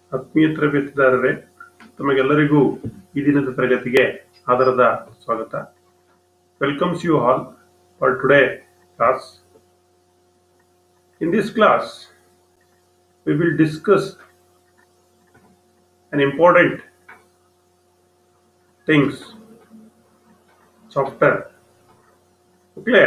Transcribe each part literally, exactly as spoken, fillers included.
ಆತ್ಮೀಯ ತರಬೇತಿದಾರರೇ, ತಮಗೆಲ್ಲರಿಗೂ ಈ ದಿನದ ತರಗತಿಗೆ ಆದರದ ಸ್ವಾಗತ. Welcomes you all for today class. In this class, we will discuss an important things, software. Okay,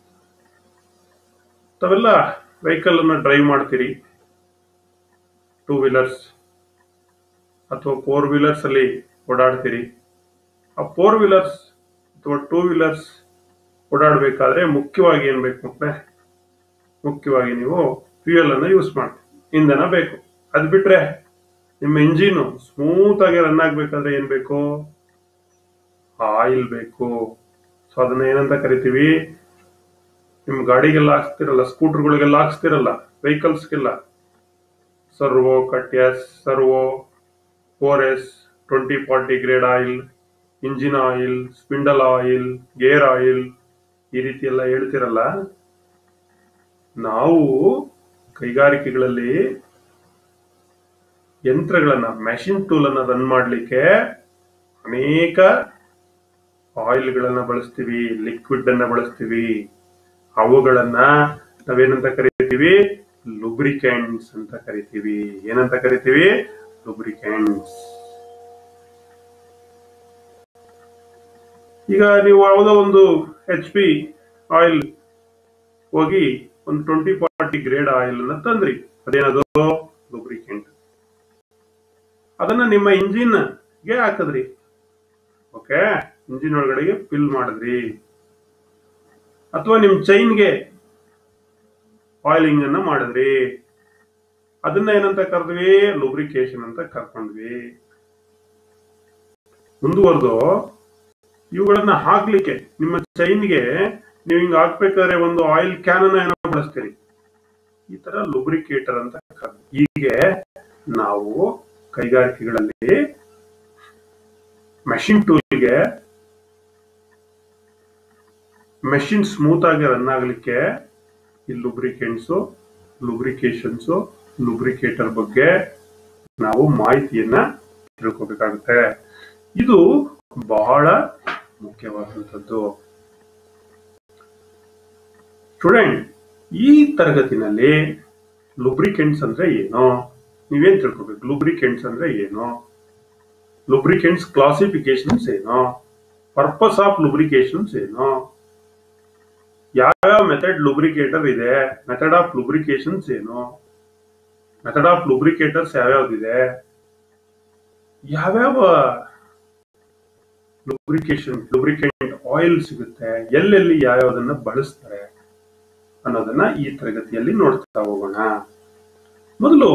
ತಾವೆಲ್ಲ ವೆಹಿಕಲ್ ಅನ್ನು ಡ್ರೈವ್ ಮಾಡ್ತೀರಿ, ಟೂ ವೀಲರ್ಸ್ ಅಥವಾ ಫೋರ್ ವೀಲರ್ಸ್ ಅಲ್ಲಿ ಓಡಾಡ್ತೀರಿ. ಆ ಫೋರ್ ವೀಲರ್ಸ್ ಅಥವಾ ಟೂ ವೀಲರ್ಸ್ ಓಡಾಡಬೇಕಾದ್ರೆ ಮುಖ್ಯವಾಗಿ ಏನ್ ಬೇಕು ಮಕ್ಕಳೇ? ಮುಖ್ಯವಾಗಿ ನೀವು ಫ್ಯೂಯಲ್ ಅನ್ನ ಯೂಸ್ ಮಾಡ್ತೀವಿ, ಇಂಧನ ಬೇಕು. ಅದ್ ಬಿಟ್ರೆ ನಿಮ್ಮ ಇಂಜಿನ್ ಸ್ಮೂತ್ ಆಗಿ ರನ್ ಆಗ್ಬೇಕಾದ್ರೆ ಏನ್ ಬೇಕು? ಆಯಿಲ್ ಬೇಕು. ಸೊ ಅದನ್ನ ಏನಂತ ಕರಿತೀವಿ? ನಿಮ್ ಗಾಡಿಗೆಲ್ಲ ಹಾಕ್ಸ್ತಿರಲ್ಲ, ಸ್ಕೂಟರ್ಗಳಿಗೆಲ್ಲ ಹಾಕ್ಸ್ತಿರಲ್ಲ, ವೆಹಿಕಲ್ಸ್ಗೆಲ್ಲ Servo, cut S, Servo, four S, twenty forty grade oil, engine oil, spindle oil, gear oil, ಈ ರೀತಿ ಎಲ್ಲ ಹೇಳ್ತಿರಲ್ಲ. ನಾವು ಕೈಗಾರಿಕೆಗಳಲ್ಲಿ ಯಂತ್ರಗಳನ್ನ, ಮೆಷಿನ್ ಟೂಲ್ ಅನ್ನ ರನ್ ಮಾಡ್ಲಿಕ್ಕೆ ಅನೇಕ ಆಯಿಲ್ಗಳನ್ನ ಬಳಸ್ತೀವಿ, ಲಿಕ್ವಿಡ್ ಅನ್ನ ಬಳಸ್ತೀವಿ. ಅವುಗಳನ್ನ ನಾವೇನಂತ ಕರಿತೀವಿ? ಲುಬ್ರಿಕೆಂಟ್ಸ್ ಅಂತ ಕರಿತೀವಿ. ಏನಂತ ಕರಿತೀವಿ? ಲುಬ್ರಿಕೆಂಟ್ಸ್. ಈಗ ನೀವು ಯಾವುದೋ ಒಂದು ಎಚ್ ಪಿ ಆಯಿಲ್ ಹೋಗಿ ಒಂದು ಟ್ವೆಂಟಿ ಫಾರ್ಟಿ ಗ್ರೇಡ್ ಆಯಿಲ್ ಅನ್ನ ತಂದ್ರಿ, ಅದೇನದು? ಲುಬ್ರಿಕೆಂಟ್. ಅದನ್ನ ನಿಮ್ಮ ಇಂಜಿನ್ ಗೆ ಹಾಕಿದ್ರಿ. ಓಕೆ, ಇಂಜಿನ್ ಒಳಗಡೆಗೆ ಫಿಲ್ ಮಾಡಿದ್ರಿ. ಅಥವಾ ನಿಮ್ ಚೈನ್ಗೆ ಆಯಿಲಿಂಗ್ ಅನ್ನ ಮಾಡಿದ್ರಿ. ಅದನ್ನ ಏನಂತ ಕರೆದ್ವಿ? ಲುಬ್ರಿಕೇಶನ್ ಅಂತ ಕರ್ಕೊಂಡ್ವಿ. ಮುಂದುವರೆದು ಇವುಗಳನ್ನ ಹಾಕ್ಲಿಕ್ಕೆ ನಿಮ್ಮ ಚೈನ್ಗೆ ನೀವು ಹಿಂಗ ಹಾಕ್ಬೇಕಾದ್ರೆ ಒಂದು ಆಯಿಲ್ ಕ್ಯಾನ್ ಅನ್ನ ಏನೋ ಬಳಸ್ತೀರಿ. ಈ ತರ ಲುಬ್ರಿಕೇಟರ್ ಅಂತ ಕರೆದ್ವಿ. ಹೀಗೆ ನಾವು ಕೈಗಾರಿಕೆಗಳಲ್ಲಿ ಮೆಷಿನ್ ಟೂಲ್ಗೆ, ಮೆಷಿನ್ ಸ್ಮೂತ್ ಆಗಿ ರನ್ ಆಗ್ಲಿಕ್ಕೆ ಈ ಲುಬ್ರಿಕೆಂಟ್ಸ್, ಲುಬ್ರಿಕೇಶನ್ಸ್, ಲುಬ್ರಿಕೇಟರ್ ಬಗ್ಗೆ ನಾವು ಮಾಹಿತಿಯನ್ನ ತಿಳ್ಕೋಬೇಕಾಗುತ್ತೆ. ಇದು ಬಹಳ ಮುಖ್ಯವಾದಂಥದ್ದು. ಸ್ಟೂಡೆಂಟ್, ಈ ತರಗತಿನಲ್ಲಿ ಲುಬ್ರಿಕೆಂಟ್ಸ್ ಅಂದ್ರೆ ಏನು ನೀವೇನ್ ತಿಳ್ಕೋಬೇಕು? ಲುಬ್ರಿಕೆಂಟ್ಸ್ ಅಂದ್ರೆ ಏನು? ಲುಬ್ರಿಕೆಂಟ್ಸ್ ಕ್ಲಾಸಿಫಿಕೇಶನ್ಸ್ ಏನು? ಪರ್ಪಸ್ ಆಫ್ ಲುಬ್ರಿಕೇಶನ್ಸ್ ಏನು? ಯಾವ್ಯಾವ ಮೆಥಡ್ ಲುಬ್ರಿಕೇಟರ್ ಇದೆ? ಮೆಥಡ್ ಆಫ್ ಲುಬ್ರಿಕೇಶನ್ಸ್ ಏನು? ಮೆಥಡ್ ಆಫ್ ಲುಬ್ರಿಕೇಟರ್ಸ್ ಯಾವ್ಯಾವ್ದಿದೆ? ಯಾವ್ಯಾವ ಲುಬ್ರಿಕೇಶನ್ ಲುಬ್ರಿಕೆಂಟ್ ಆಯಿಲ್ ಸಿಗುತ್ತೆ, ಎಲ್ಲೆಲ್ಲಿ ಯಾವ್ಯಾವ್ದನ್ನ ಬಳಸ್ತಾರೆ ಅನ್ನೋದನ್ನ ಈ ತರಗತಿಯಲ್ಲಿ ನೋಡ್ತಾ ಹೋಗೋಣ. ಮೊದಲು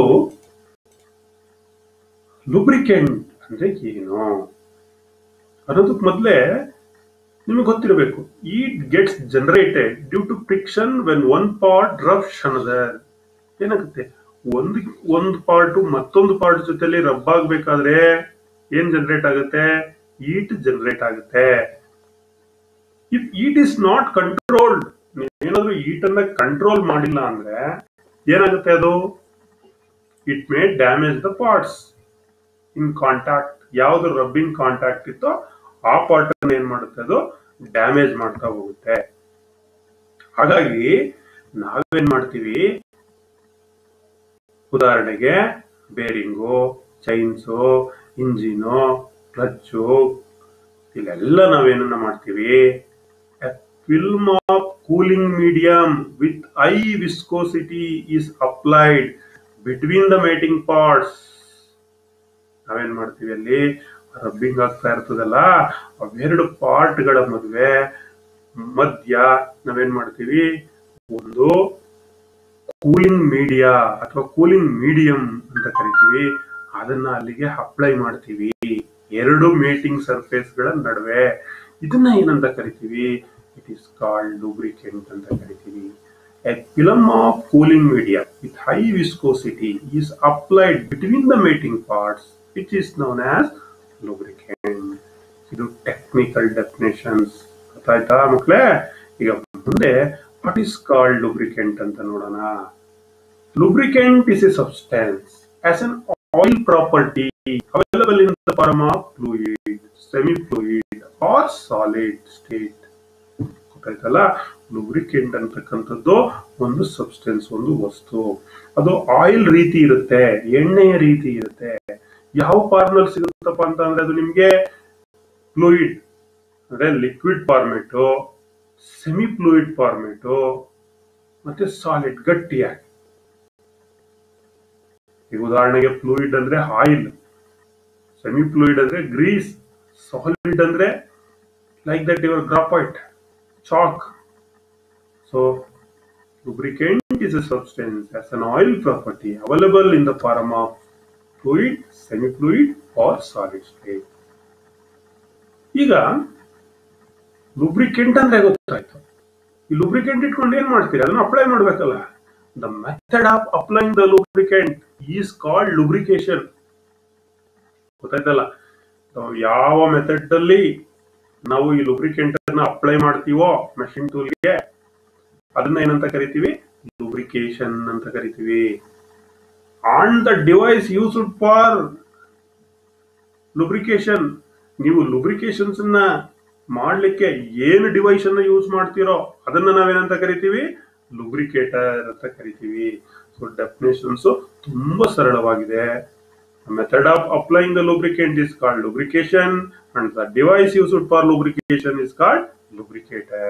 ಲುಬ್ರಿಕೆಂಟ್ ಅಂದ್ರೆ ಏನು ಅನ್ನೋದಕ್ಕೆ ಮೊದಲೇ ನಿಮಗೆ ಗೊತ್ತಿರಬೇಕು. It gets generated due to friction when one part rubs another. ಏನಾಗುತ್ತೆ? ಒಂದು ಒಂದು ಪಾರ್ಟ್ ಮತ್ತೊಂದು ಪಾರ್ಟ್ ಜೊತೆಲಿ ರಬ್ ಆಗ್ಬೇಕಾದ್ರೆ ಏನ್ ಜನರೇಟ್ ಆಗುತ್ತೆ? ಈಟ್ ಜನರೇಟ್ ಆಗುತ್ತೆ. If heat is not controlled, ನೀವೇನಾದ್ರೂ ಈಟ್ ಅನ್ನ ಕಂಟ್ರೋಲ್ ಮಾಡಿಲ್ಲ ಅಂದ್ರೆ ಏನಾಗುತ್ತೆ? ಅದು it may damage the parts in contact. ಯಾವ್ದು ರಬ್ಬಿಂಗ್ ಕಾಂಟ್ಯಾಕ್ಟ್ ಇತ್ತೋ ಆ ಪಾರ್ಟ್ ಅನ್ನು ಏನ್ ಮಾಡುತ್ತೆ? ಅದು ಡ್ಯಾಮೇಜ್ ಮಾಡ್ತಾ ಹೋಗುತ್ತೆ. ಹಾಗಾಗಿ ನಾವೇನ್ ಮಾಡ್ತೀವಿ? ಉದಾಹರಣೆಗೆ ಬೇರಿಂಗು, ಚೈನ್ಸು, ಇಂಜಿನು, ಕ್ಲಚ್ಚು, ಇಲ್ಲೆಲ್ಲ ನಾವೇನನ್ನ ಮಾಡ್ತೀವಿ? A film of cooling medium with high viscosity is applied between the mating parts. ನಾವೇನ್ ಮಾಡ್ತೀವಿ? ಅಲ್ಲಿ ರಬ್ಬಿಂಗ್ ಆಗ್ತಾ ಇರ್ತದಲ್ಲ, ಅವೆರಡು ಪಾರ್ಟ್ ಗಳ ಮದುವೆ ಮಧ್ಯ ನಾವೇನ್ ಮಾಡ್ತೀವಿ? ಒಂದು ಕೂಲಿಂಗ್ ಮೀಡಿಯಾ ಅಥವಾ ಕೂಲಿಂಗ್ ಮೀಡಿಯಂ ಅಂತ ಕರಿತೀವಿ. ಅದನ್ನ ಅಲ್ಲಿಗೆ ಅಪ್ಲೈ ಮಾಡ್ತೀವಿ, ಎರಡು ಮೇಟಿಂಗ್ ಸರ್ಫೇಸ್ ಗಳ ನಡುವೆ. ಇದನ್ನ ಏನಂತ ಕರಿತೀವಿ? ಇಟ್ ಈಸ್ ಕಾಲ್ಡ್ ಲುಬ್ರಿಕೆಂಟ್ ಅಂತ ಕರಿತೀವಿ. A film of cooling media with high viscosity is applied between the mating parts which is known as lubricant. ಇದು ಟೆಕ್ನಿಕಲ್ ಡೆಫಿನೇಷನ್ಸ್. ಗೊತ್ತಾಯ್ತಾ ಮಕ್ಕಳೇ? ಈಗ ಮುಂದೆ ವಾಟ್ ಈಸ್ ಕಾಲ್ಡ್ ಲುಬ್ರಿಕೆಂಟ್ ಅಂತ ನೋಡೋಣ. Lubricant is a substance as an oil property available in the form of fluid, semi-fluid or solid state. ಗೊತ್ತಾಯ್ತಲ್ಲ, lubricant ಅಂತಕ್ಕಂಥದ್ದು ಒಂದು ಸಬ್ಸ್ಟೆನ್ಸ್, ಒಂದು ವಸ್ತು. ಅದು ಆಯಿಲ್ ರೀತಿ ಇರುತ್ತೆ, ಎಣ್ಣೆಯ ರೀತಿ ಇರುತ್ತೆ. ಯಾವ ಫಾರ್ಮ್ ನಲ್ಲಿ ಸಿಗುತ್ತಪ್ಪ ಅಂತ ಅಂದ್ರೆ ಅದು ನಿಮ್ಗೆ ಫ್ಲೂಯಿಡ್ ಅಂದ್ರೆ liquid format, semi fluid format ಮತ್ತೆ ಸಾಲಿಡ್ ಗಟ್ಟಿಯಾಗಿ. ಈಗ ಉದಾಹರಣೆಗೆ ಫ್ಲೂಯಿಡ್ ಅಂದ್ರೆ ಆಯಿಲ್, ಸೆಮಿ ಫ್ಲೂಯಿಡ್ ಅಂದ್ರೆ ಗ್ರೀಸ್, ಸಾಲಿಡ್ ಅಂದ್ರೆ like that your graphite, chalk. So lubricant is a substance as an oil property available in the form of fluid, semi-fluid or solid state. ಈಗ lubricant ಅಂದ್ರೆ ಗೊತ್ತಾಯ್ತು. ಈ lubricant ಇಟ್ಕೊಂಡು ಏನ್ ಮಾಡ್ತೀರಿ, ಅದನ್ನ ಅಪ್ಲೈ ಮಾಡ್ಬೇಕಲ್ಲ. The method of applying the lubricant is called lubrication. ಗೊತ್ತಾಯ್ತಲ್ಲ, ಯಾವ ಮೆಥಡ್ ಅಲ್ಲಿ ನಾವು ಈ ಲುಬ್ರಿಕೆಂಟ್ ಅನ್ನ ಅಪ್ಲೈ ಮಾಡ್ತೀವೋ ಮೆಷಿನ್ ಟೂಲ್ಗೆ, ಅದನ್ನ ಏನಂತ ಕರಿತೀವಿ, ಲುಬ್ರಿಕೇಶನ್ ಅಂತ ಕರಿತೀವಿ. On the device used for lubrication, ನೀವು ಲುಬ್ರಿಕೇಶನ್ಸ್ ಅನ್ನ ಮಾಡ್ಲಿಕ್ಕೆ ಏನು ಡಿವೈಸ್ ಅನ್ನ ಯೂಸ್ ಮಾಡ್ತೀರೋ ಅದನ್ನ ನಾವೇನಂತ ಕರಿತೀವಿ, ಲುಬ್ರಿಕೇಟರ್ ಅಂತ ಕರಿತೀವಿ. ಸೊ ಡೆಫಿನೇಷನ್ಸ್ ತುಂಬಾ ಸರಳವಾಗಿದೆ. The method of applying the lubricant is called lubrication and the device used for lubrication is called lubricator.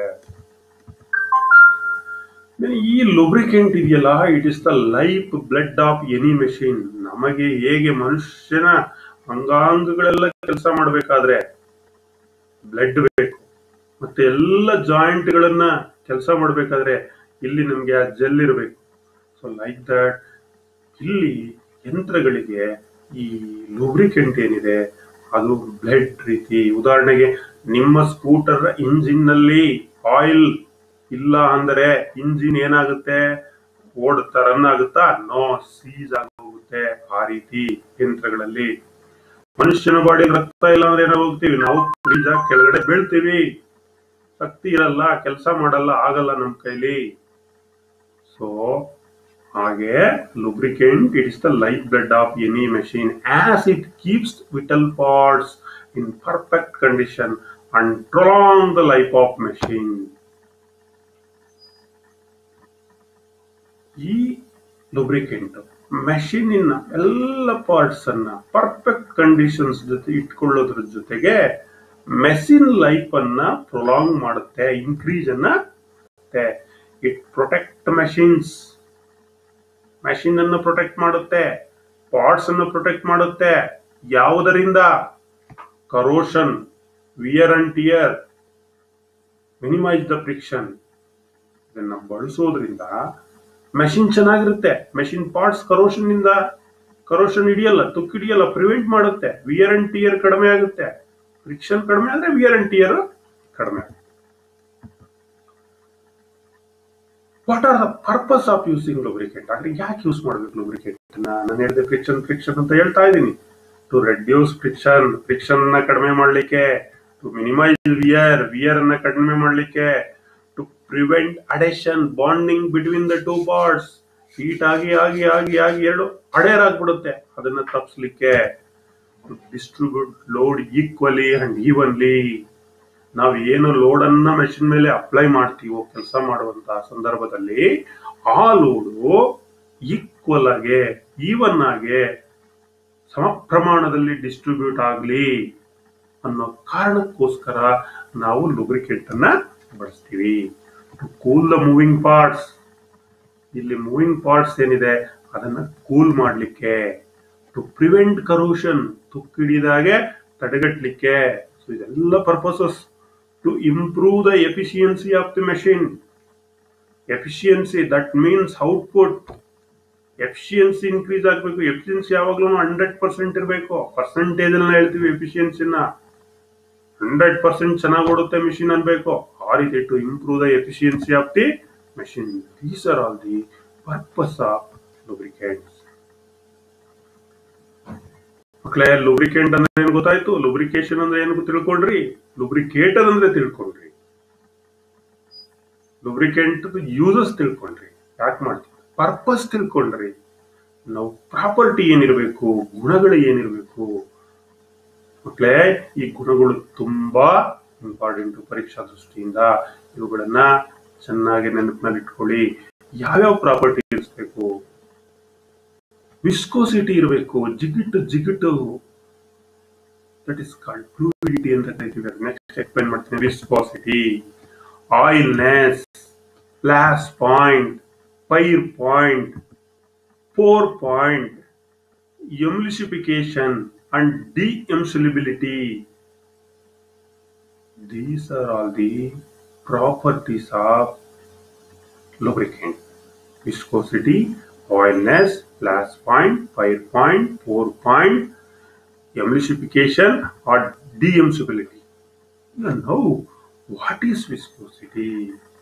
ಈ ಲುಬ್ರಿಕೆಂಟ್ ಇದೆಯಲ್ಲ, it is the life blood of any machine. ನಮಗೆ ಹೇಗೆ ಮನುಷ್ಯನ ಅಂಗಾಂಗಗಳೆಲ್ಲ ಕೆಲಸ ಮಾಡಬೇಕಾದ್ರೆ ಬ್ಲಡ್ ಬೇಕು, ಮತ್ತೆ ಎಲ್ಲ ಜಾಯಿಂಟ್ ಗಳನ್ನ ಕೆಲಸ ಮಾಡಬೇಕಾದ್ರೆ ಇಲ್ಲಿ ನಮ್ಗೆ ಆ ಜೆಲ್ ಇರಬೇಕು. ಸೊ ಲೈಕ್ ದಟ್ ಇಲ್ಲಿ ಯಂತ್ರಗಳಿಗೆ ಈ ಲುಬ್ರಿಕೆಂಟ್ ಏನಿದೆ ಅದು ಬ್ಲಡ್ ರೀತಿ. ಉದಾಹರಣೆಗೆ ನಿಮ್ಮ ಸ್ಕೂಟರ್ ಇಂಜಿನ್ ನಲ್ಲಿ ಆಯಿಲ್ ಇಲ್ಲ ಅಂದ್ರೆ ಇಂಜಿನ್ ಏನಾಗುತ್ತೆ, ಓಡುತ್ತಾ ರನ್ ಆಗುತ್ತಾ, ನೋ, ಸೀಸ್ ಆಗಿ ಹೋಗುತ್ತೆ. ಆ ರೀತಿ ಯಂತ್ರಗಳಲ್ಲಿ ಮನುಷ್ಯನ ಬಾಡಿ ರಕ್ತ ಇಲ್ಲ ಅಂದ್ರೆ ಏನಾಗೋಗ್ತೀವಿ ನಾವು, ಫ್ರೀಜ್ ಆಗಿ ಕೆಳಗಡೆ ಬೀಳ್ತೀವಿ, ಶಕ್ತಿ ಇರಲ್ಲ, ಕೆಲಸ ಮಾಡಲ್ಲ, ಆಗಲ್ಲ ನಮ್ ಕೈಲಿ. ಸೊ ಹಾಗೆ lubricant, it is the lifeblood of any machine as it keeps vital parts in perfect condition and prolong the life of machine. ಈ lubricant machine ಇನ ಎಲ್ಲ ಪಾರ್ಟ್ಸ್ ಅನ್ನ ಪರ್ಫೆಕ್ಟ್ ಕಂಡೀಷನ್ಸ್ ಜೊತೆ ಇಟ್ಕೊಳ್ಳೋದ್ರ ಜೊತೆಗೆ ಮೆಷಿನ್ ಲೈಫ್ ಅನ್ನ ಪ್ರೊಲಾಂಗ್ ಮಾಡುತ್ತೆ, ಇನ್ಕ್ರೀಸ್ ಅನ್ನ ಮಾಡುತ್ತೆ. ಇಟ್ ಪ್ರೊಟೆಕ್ಟ್ ಮೆಷಿನ್ಸ್, ಮೆಷಿನ್ ಅನ್ನು ಪ್ರೊಟೆಕ್ಟ್ ಮಾಡುತ್ತೆ, ಪಾರ್ಟ್ಸ್ ಅನ್ನು ಪ್ರೊಟೆಕ್ಟ್ ಮಾಡುತ್ತೆ. ಯಾವುದರಿಂದ, corrosion, wear and tear, minimise the friction. ಇದನ್ನ ಬಳಸೋದ್ರಿಂದ ಮೆಷಿನ್ ಚೆನ್ನಾಗಿರುತ್ತೆ. ಮೆಷಿನ್ ಪಾರ್ಟ್ಸ್ ಕರೋಷನ್ ಇಂದ ಕರೋಷನ್ ಹಿಡಿಯಲ್ಲ, ತುಕ್ಕು ಹಿಡಿಯಲ್ಲ, ಪ್ರಿವೆಂಟ್ ಮಾಡುತ್ತೆ. ವಿಯರ್ ಅಂಡ್ ಟಿಯರ್ ಕಡಿಮೆ ಆಗುತ್ತೆ. ಫ್ರಿಕ್ಷನ್ ಕಡಿಮೆ ಆದ್ರೆ ವಿಯರ್ ಅಂಡ್ ಟಿಯರ್ ಕಡಿಮೆ ಆಗುತ್ತೆ. What are the purpose of using lubricant? ಅಂದ್ರೆ ಯಾಕೆ ಯೂಸ್ ಮಾಡ್ಬೇಕು ಲುಬ್ರಿಕೆಂಟ್? ನಾನು ಹೇಳಿದೆ ಫ್ರಿಕ್ಷನ್ ಫ್ರಿಕ್ಷನ್ ಅಂತ ಹೇಳ್ತಾ ಇದ್ದೀನಿ. ಟು ರೆಡ್ಯೂಸ್ ಫ್ರಿಕ್ಷನ್, ಫ್ರಿಕ್ಷನ್ ನ ಕಡಿಮೆ ಮಾಡ್ಲಿಕ್ಕೆ. ಟು ಮಿನಿಮೈಸ್ ವಿಯರ್, ವಿಯರ್ ಅನ್ನ ಕಡಿಮೆ ಮಾಡ್ಲಿಕ್ಕೆ. To prevent adhesion, bonding between the two parts. Heat ಆಗಿ ಆಗಿ ಆಗಿ ಆಗಿ ಎರಡು ಅಡೇರ್ ಆಗ್ಬಿಡುತ್ತೆ, ಅದನ್ನ ತಪ್ಪಿಸ್ಲಿಕ್ಕೆ. To distribute load equally and evenly. ನಾವು ಏನು ಲೋಡ್ ಅನ್ನ ಮೆಷಿನ್ ಮೇಲೆ ಅಪ್ಲೈ ಮಾಡ್ತೀವೋ ಕೆಲಸ ಮಾಡುವಂತಹ ಸಂದರ್ಭದಲ್ಲಿ ಆ ಲೋಡು ಈಕ್ವಲ್ ಆಗಿ, ಈವನ್ ಆಗಿ, ಸಮ ಪ್ರಮಾಣದಲ್ಲಿ ಡಿಸ್ಟ್ರಿಬ್ಯೂಟ್ ಆಗ್ಲಿ ಅನ್ನೋ ಕಾರಣಕ್ಕೋಸ್ಕರ ನಾವು ಲುಬ್ರಿಕೆಂಟ್ ಅನ್ನ ಬಳಸ್ತೀವಿ. To cool the moving parts, ಇಲ್ಲಿ ಮೂವಿಂಗ್ ಪಾರ್ಟ್ಸ್ ಏನಿದೆ ಅದನ್ನ ಕೂಲ್ ಮಾಡ್ಲಿಕ್ಕೆ. ಟು ಪ್ರಿವೆಂಟ್ ಕರೋಷನ್, ತುಕ್ಕಿಡಿದಾಗೆ ತಡೆಗಟ್ಟಲಿಕ್ಕೆ. ಸೊ ಇದೆಲ್ಲ purposes. To improve the efficiency of the machine. Efficiency, that means output. Efficiency increase ಆಗಬೇಕು. ಎಫಿಷಿಯನ್ಸಿ ಯಾವಾಗ್ಲೂ ಹಂಡ್ರೆಡ್ ಪರ್ಸೆಂಟ್ ಇರಬೇಕು. ಪರ್ಸೆಂಟೇಜ್ ಅನ್ನ ಹೇಳ್ತೀವಿ ಎಫಿಷಿಯನ್ಸಿನ. ಹಂಡ್ರೆಡ್ ಪರ್ಸೆಂಟ್ ಚೆನ್ನಾಗಿ ಓಡುತ್ತೆ ಮಿಷಿನ್ ಅನ್ಬೇಕು. ಆ ರೀತಿ to improve the efficiency of the machine. These are all the purpose of lubricants. ಮಕ್ಕಳೇ, ಲುಬ್ರಿಕೆಂಟ್ ಅಂದ್ರೆ ಏನು ಗೊತ್ತಾಯ್ತು? ಲುಬ್ರಿಕೇಶನ್ ಅಂದ್ರೆ ಏನು ತಿಳ್ಕೊಂಡ್ರಿ? ಲುಬ್ರಿಕೇಟರ್ ಅಂದ್ರೆ ತಿಳ್ಕೊಂಡ್ರಿ. ಲುಬ್ರಿಕೆಂಟ್ ಯೂಸಸ್ ತಿಳ್ಕೊಂಡ್ರಿ, ಯಾಕೆ ಮಾಡ್ತೀವಿ, ಪರ್ಪಸ್ ತಿಳ್ಕೊಂಡ್ರಿ. ನಾವು ಪ್ರಾಪರ್ಟಿ ಏನಿರಬೇಕು, ಗುಣಗಳು ಏನಿರಬೇಕು ಮಕ್ಕಳೇ. ಈ ಗುಣಗಳು ತುಂಬಾ ಇಂಪಾರ್ಟೆಂಟ್ ಪರೀಕ್ಷಾ ದೃಷ್ಟಿಯಿಂದ. ಇವುಗಳನ್ನ ಚೆನ್ನಾಗಿ ನೆನಪಿನಲ್ಲಿ ಇಟ್ಕೊಳ್ಳಿ. ಯಾವ್ಯಾವ ಪ್ರಾಪರ್ಟಿ ಇರಿಸಬೇಕು? ವಿಸ್ಕೋಸಿಟಿ ಇರಬೇಕು, ಜಿಗಿಟು ಜಿಗಿಟು, ದಟ್ ಇಸ್ ಕಾಲ್ಡ್ ಫ್ಲೂಯಿಡಿಟಿ ಅಂತ ಕರಿತೀವಿ. ನೆಕ್ಸ್ಟ್ ಎಕ್ಸ್ಪ್ಲೈನ್ ಮಾಡ್ತೀನಿ. Viscosity, oiliness, flash point, fire point, pour point, emulsification and de-emulsibility. These are all the properties of lubricant. Viscosity, oilness, flash point, fire point, pour point, emulsification or de-emulsibility. You know what is viscosity?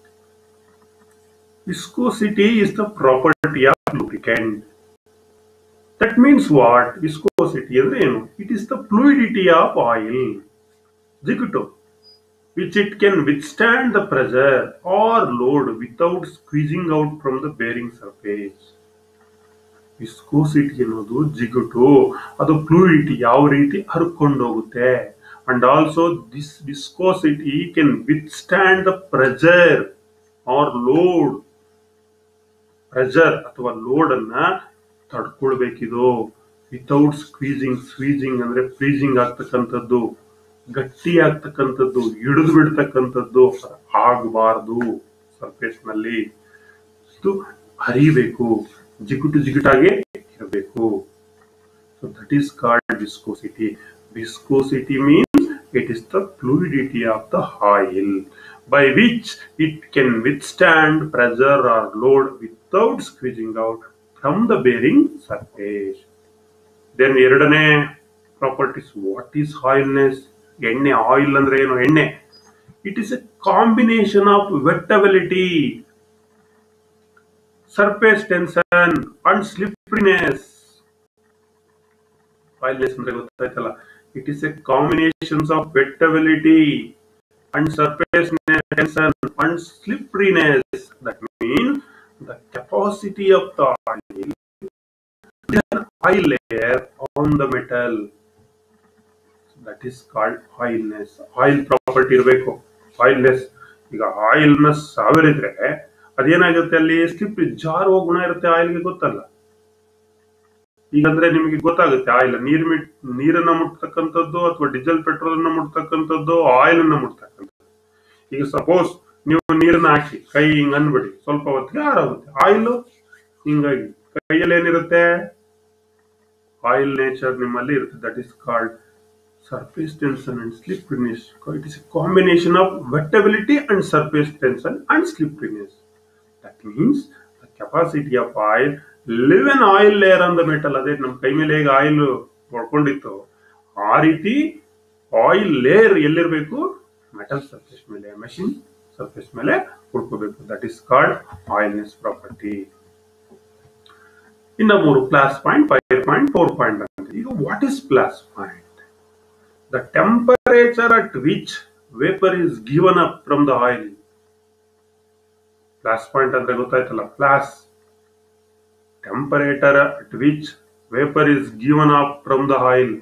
Viscosity is the property of lubricant. That means what? Viscosity ಅಂದ್ರೆ ಏನು? It is the fluidity of oil, ಜಿಗುಟು, which it can withstand the pressure or load without squeezing out from the bearing surface. Viscosity ಅನ್ನೋದು ಜಿಗುಟು, ಅದು fluidity, ಯಾವ ರೀತಿ ಹರ್ಕೊಂಡು ಹೋಗುತ್ತೆ. And also this viscosity can withstand the pressure or load. Pressure ಅಥವಾ load ಅನ್ನ ತಡ್ಕೊಳ್ಬೇಕಿದು ವಿತೌಟ್ ಸ್ಕ್ವೀಸಿಂಗ್. ಸ್ಕ್ವೀಸಿಂಗ್ ಅಂದ್ರೆ ಫ್ರೀಜಿಂಗ್ ಆಗ್ತಕ್ಕಂಥದ್ದು, ಗಟ್ಟಿ ಆಗ್ತಕ್ಕಂಥದ್ದು, ಹಿಡಿದು ಬಿಡ್ತಕ್ಕಂಥದ್ದು ಆಗಬಾರ್ದು. ಸರ್ಫೇಸ್ ನಲ್ಲಿ ಇದು ಹರಿಬೇಕು, ಜಿಗುಟು ಜಿಗುಟಾಗೆ ಇರಬೇಕು. So that is called viscosity. Viscosity means it is the fluidity of the oil by which it can withstand pressure or load without squeezing out from the bearing surface. Then ಎರಡನೇ properties, what is oiliness? ಎಣ್ಣೆ. Oil ಅಂದ್ರೆ ಏನು? ಎಣ್ಣೆ. It is a combination of wettability, surface tension and slipperiness. Oiliness ಅಂದ್ರೆ ಗೊತ್ತಾಯ್ತಲ್ಲ, it is a combination of wettability and surface tension and slipperiness. That means the capacity of the oil, the oil layer on the metal. So that is called oilness. Oil property ಇರಬೇಕು. oilness. ಈಗ ಆಯಿಲ್ನ ಸಾವಿರಿದ್ರೆ ಅದೇನಾಗುತ್ತೆ, ಅಲ್ಲಿ slip ಜಾರುವ ಗುಣ ಇರುತ್ತೆ ಆಯಿಲ್ಗೆ, ಗೊತ್ತಲ್ಲ. ಈಗಂದ್ರೆ ನಿಮಗೆ ಗೊತ್ತಾಗುತ್ತೆ, oil ನೀರ್ ಮಿಟ್ ನೀರನ್ನ ಮುಟ್ತಕ್ಕಂಥದ್ದು ಅಥವಾ ಡೀಸೆಲ್ ಪೆಟ್ರೋಲ್ ಅನ್ನ ಮುಟ್ತಕ್ಕಂಥದ್ದು, ಆಯಿಲ್ ಅನ್ನ ಮುಟ್ತಕ್ಕಂಥದ್ದು. ಈಗ ಸಪೋಸ್ ನೀವು ನೀರನ್ನ ಹಾಕಿ ಕೈ ಹಿಂಗ್ ಅನ್ಬಿಡಿ, ಸ್ವಲ್ಪ ಹೊತ್ತಿಗೆ ಆರಾಗುತ್ತೆ. ಆಯಿಲ್ ಹಿಂಗಾಗಿ ಕೈಯಲ್ಲಿ ಏನಿರುತ್ತೆ, ಆಯಿಲ್ ನೇಚರ್ ನಿಮ್ಮಲ್ಲಿ ಇರುತ್ತೆ. That is called surface tension and slipperiness. It is a combination of wettability and surface tension and slipperiness. That means the capacity of oil leave an oil layer on the metal. ಅದೇ ನಮ್ಮ ಕೈ ಮೇಲೆ ಈಗ oil ಹೊಡ್ಕೊಂಡಿತ್ತು, ಆ ರೀತಿ oil layer ಎಲ್ಲಿರ್ಬೇಕು, metal surface ಮೇಲೆ, ಮೆಷಿನ್ ಸರ್ಫೇಸ್ ಮೇಲೆ ಹುಡ್ಕೋಬೇಕು. That is called oiliness property. ಇನ್ನು ಮೂರು, flash point, fire point, pour point ಅಂತ. ಈಗ what is flash point? The temperature at which vapour is given up from the oil. Flash point ಅಂದ್ರೆ ಗೊತ್ತಾಯ್ತಲ್ಲ, flash, temperature at which vapour is given up from the oil.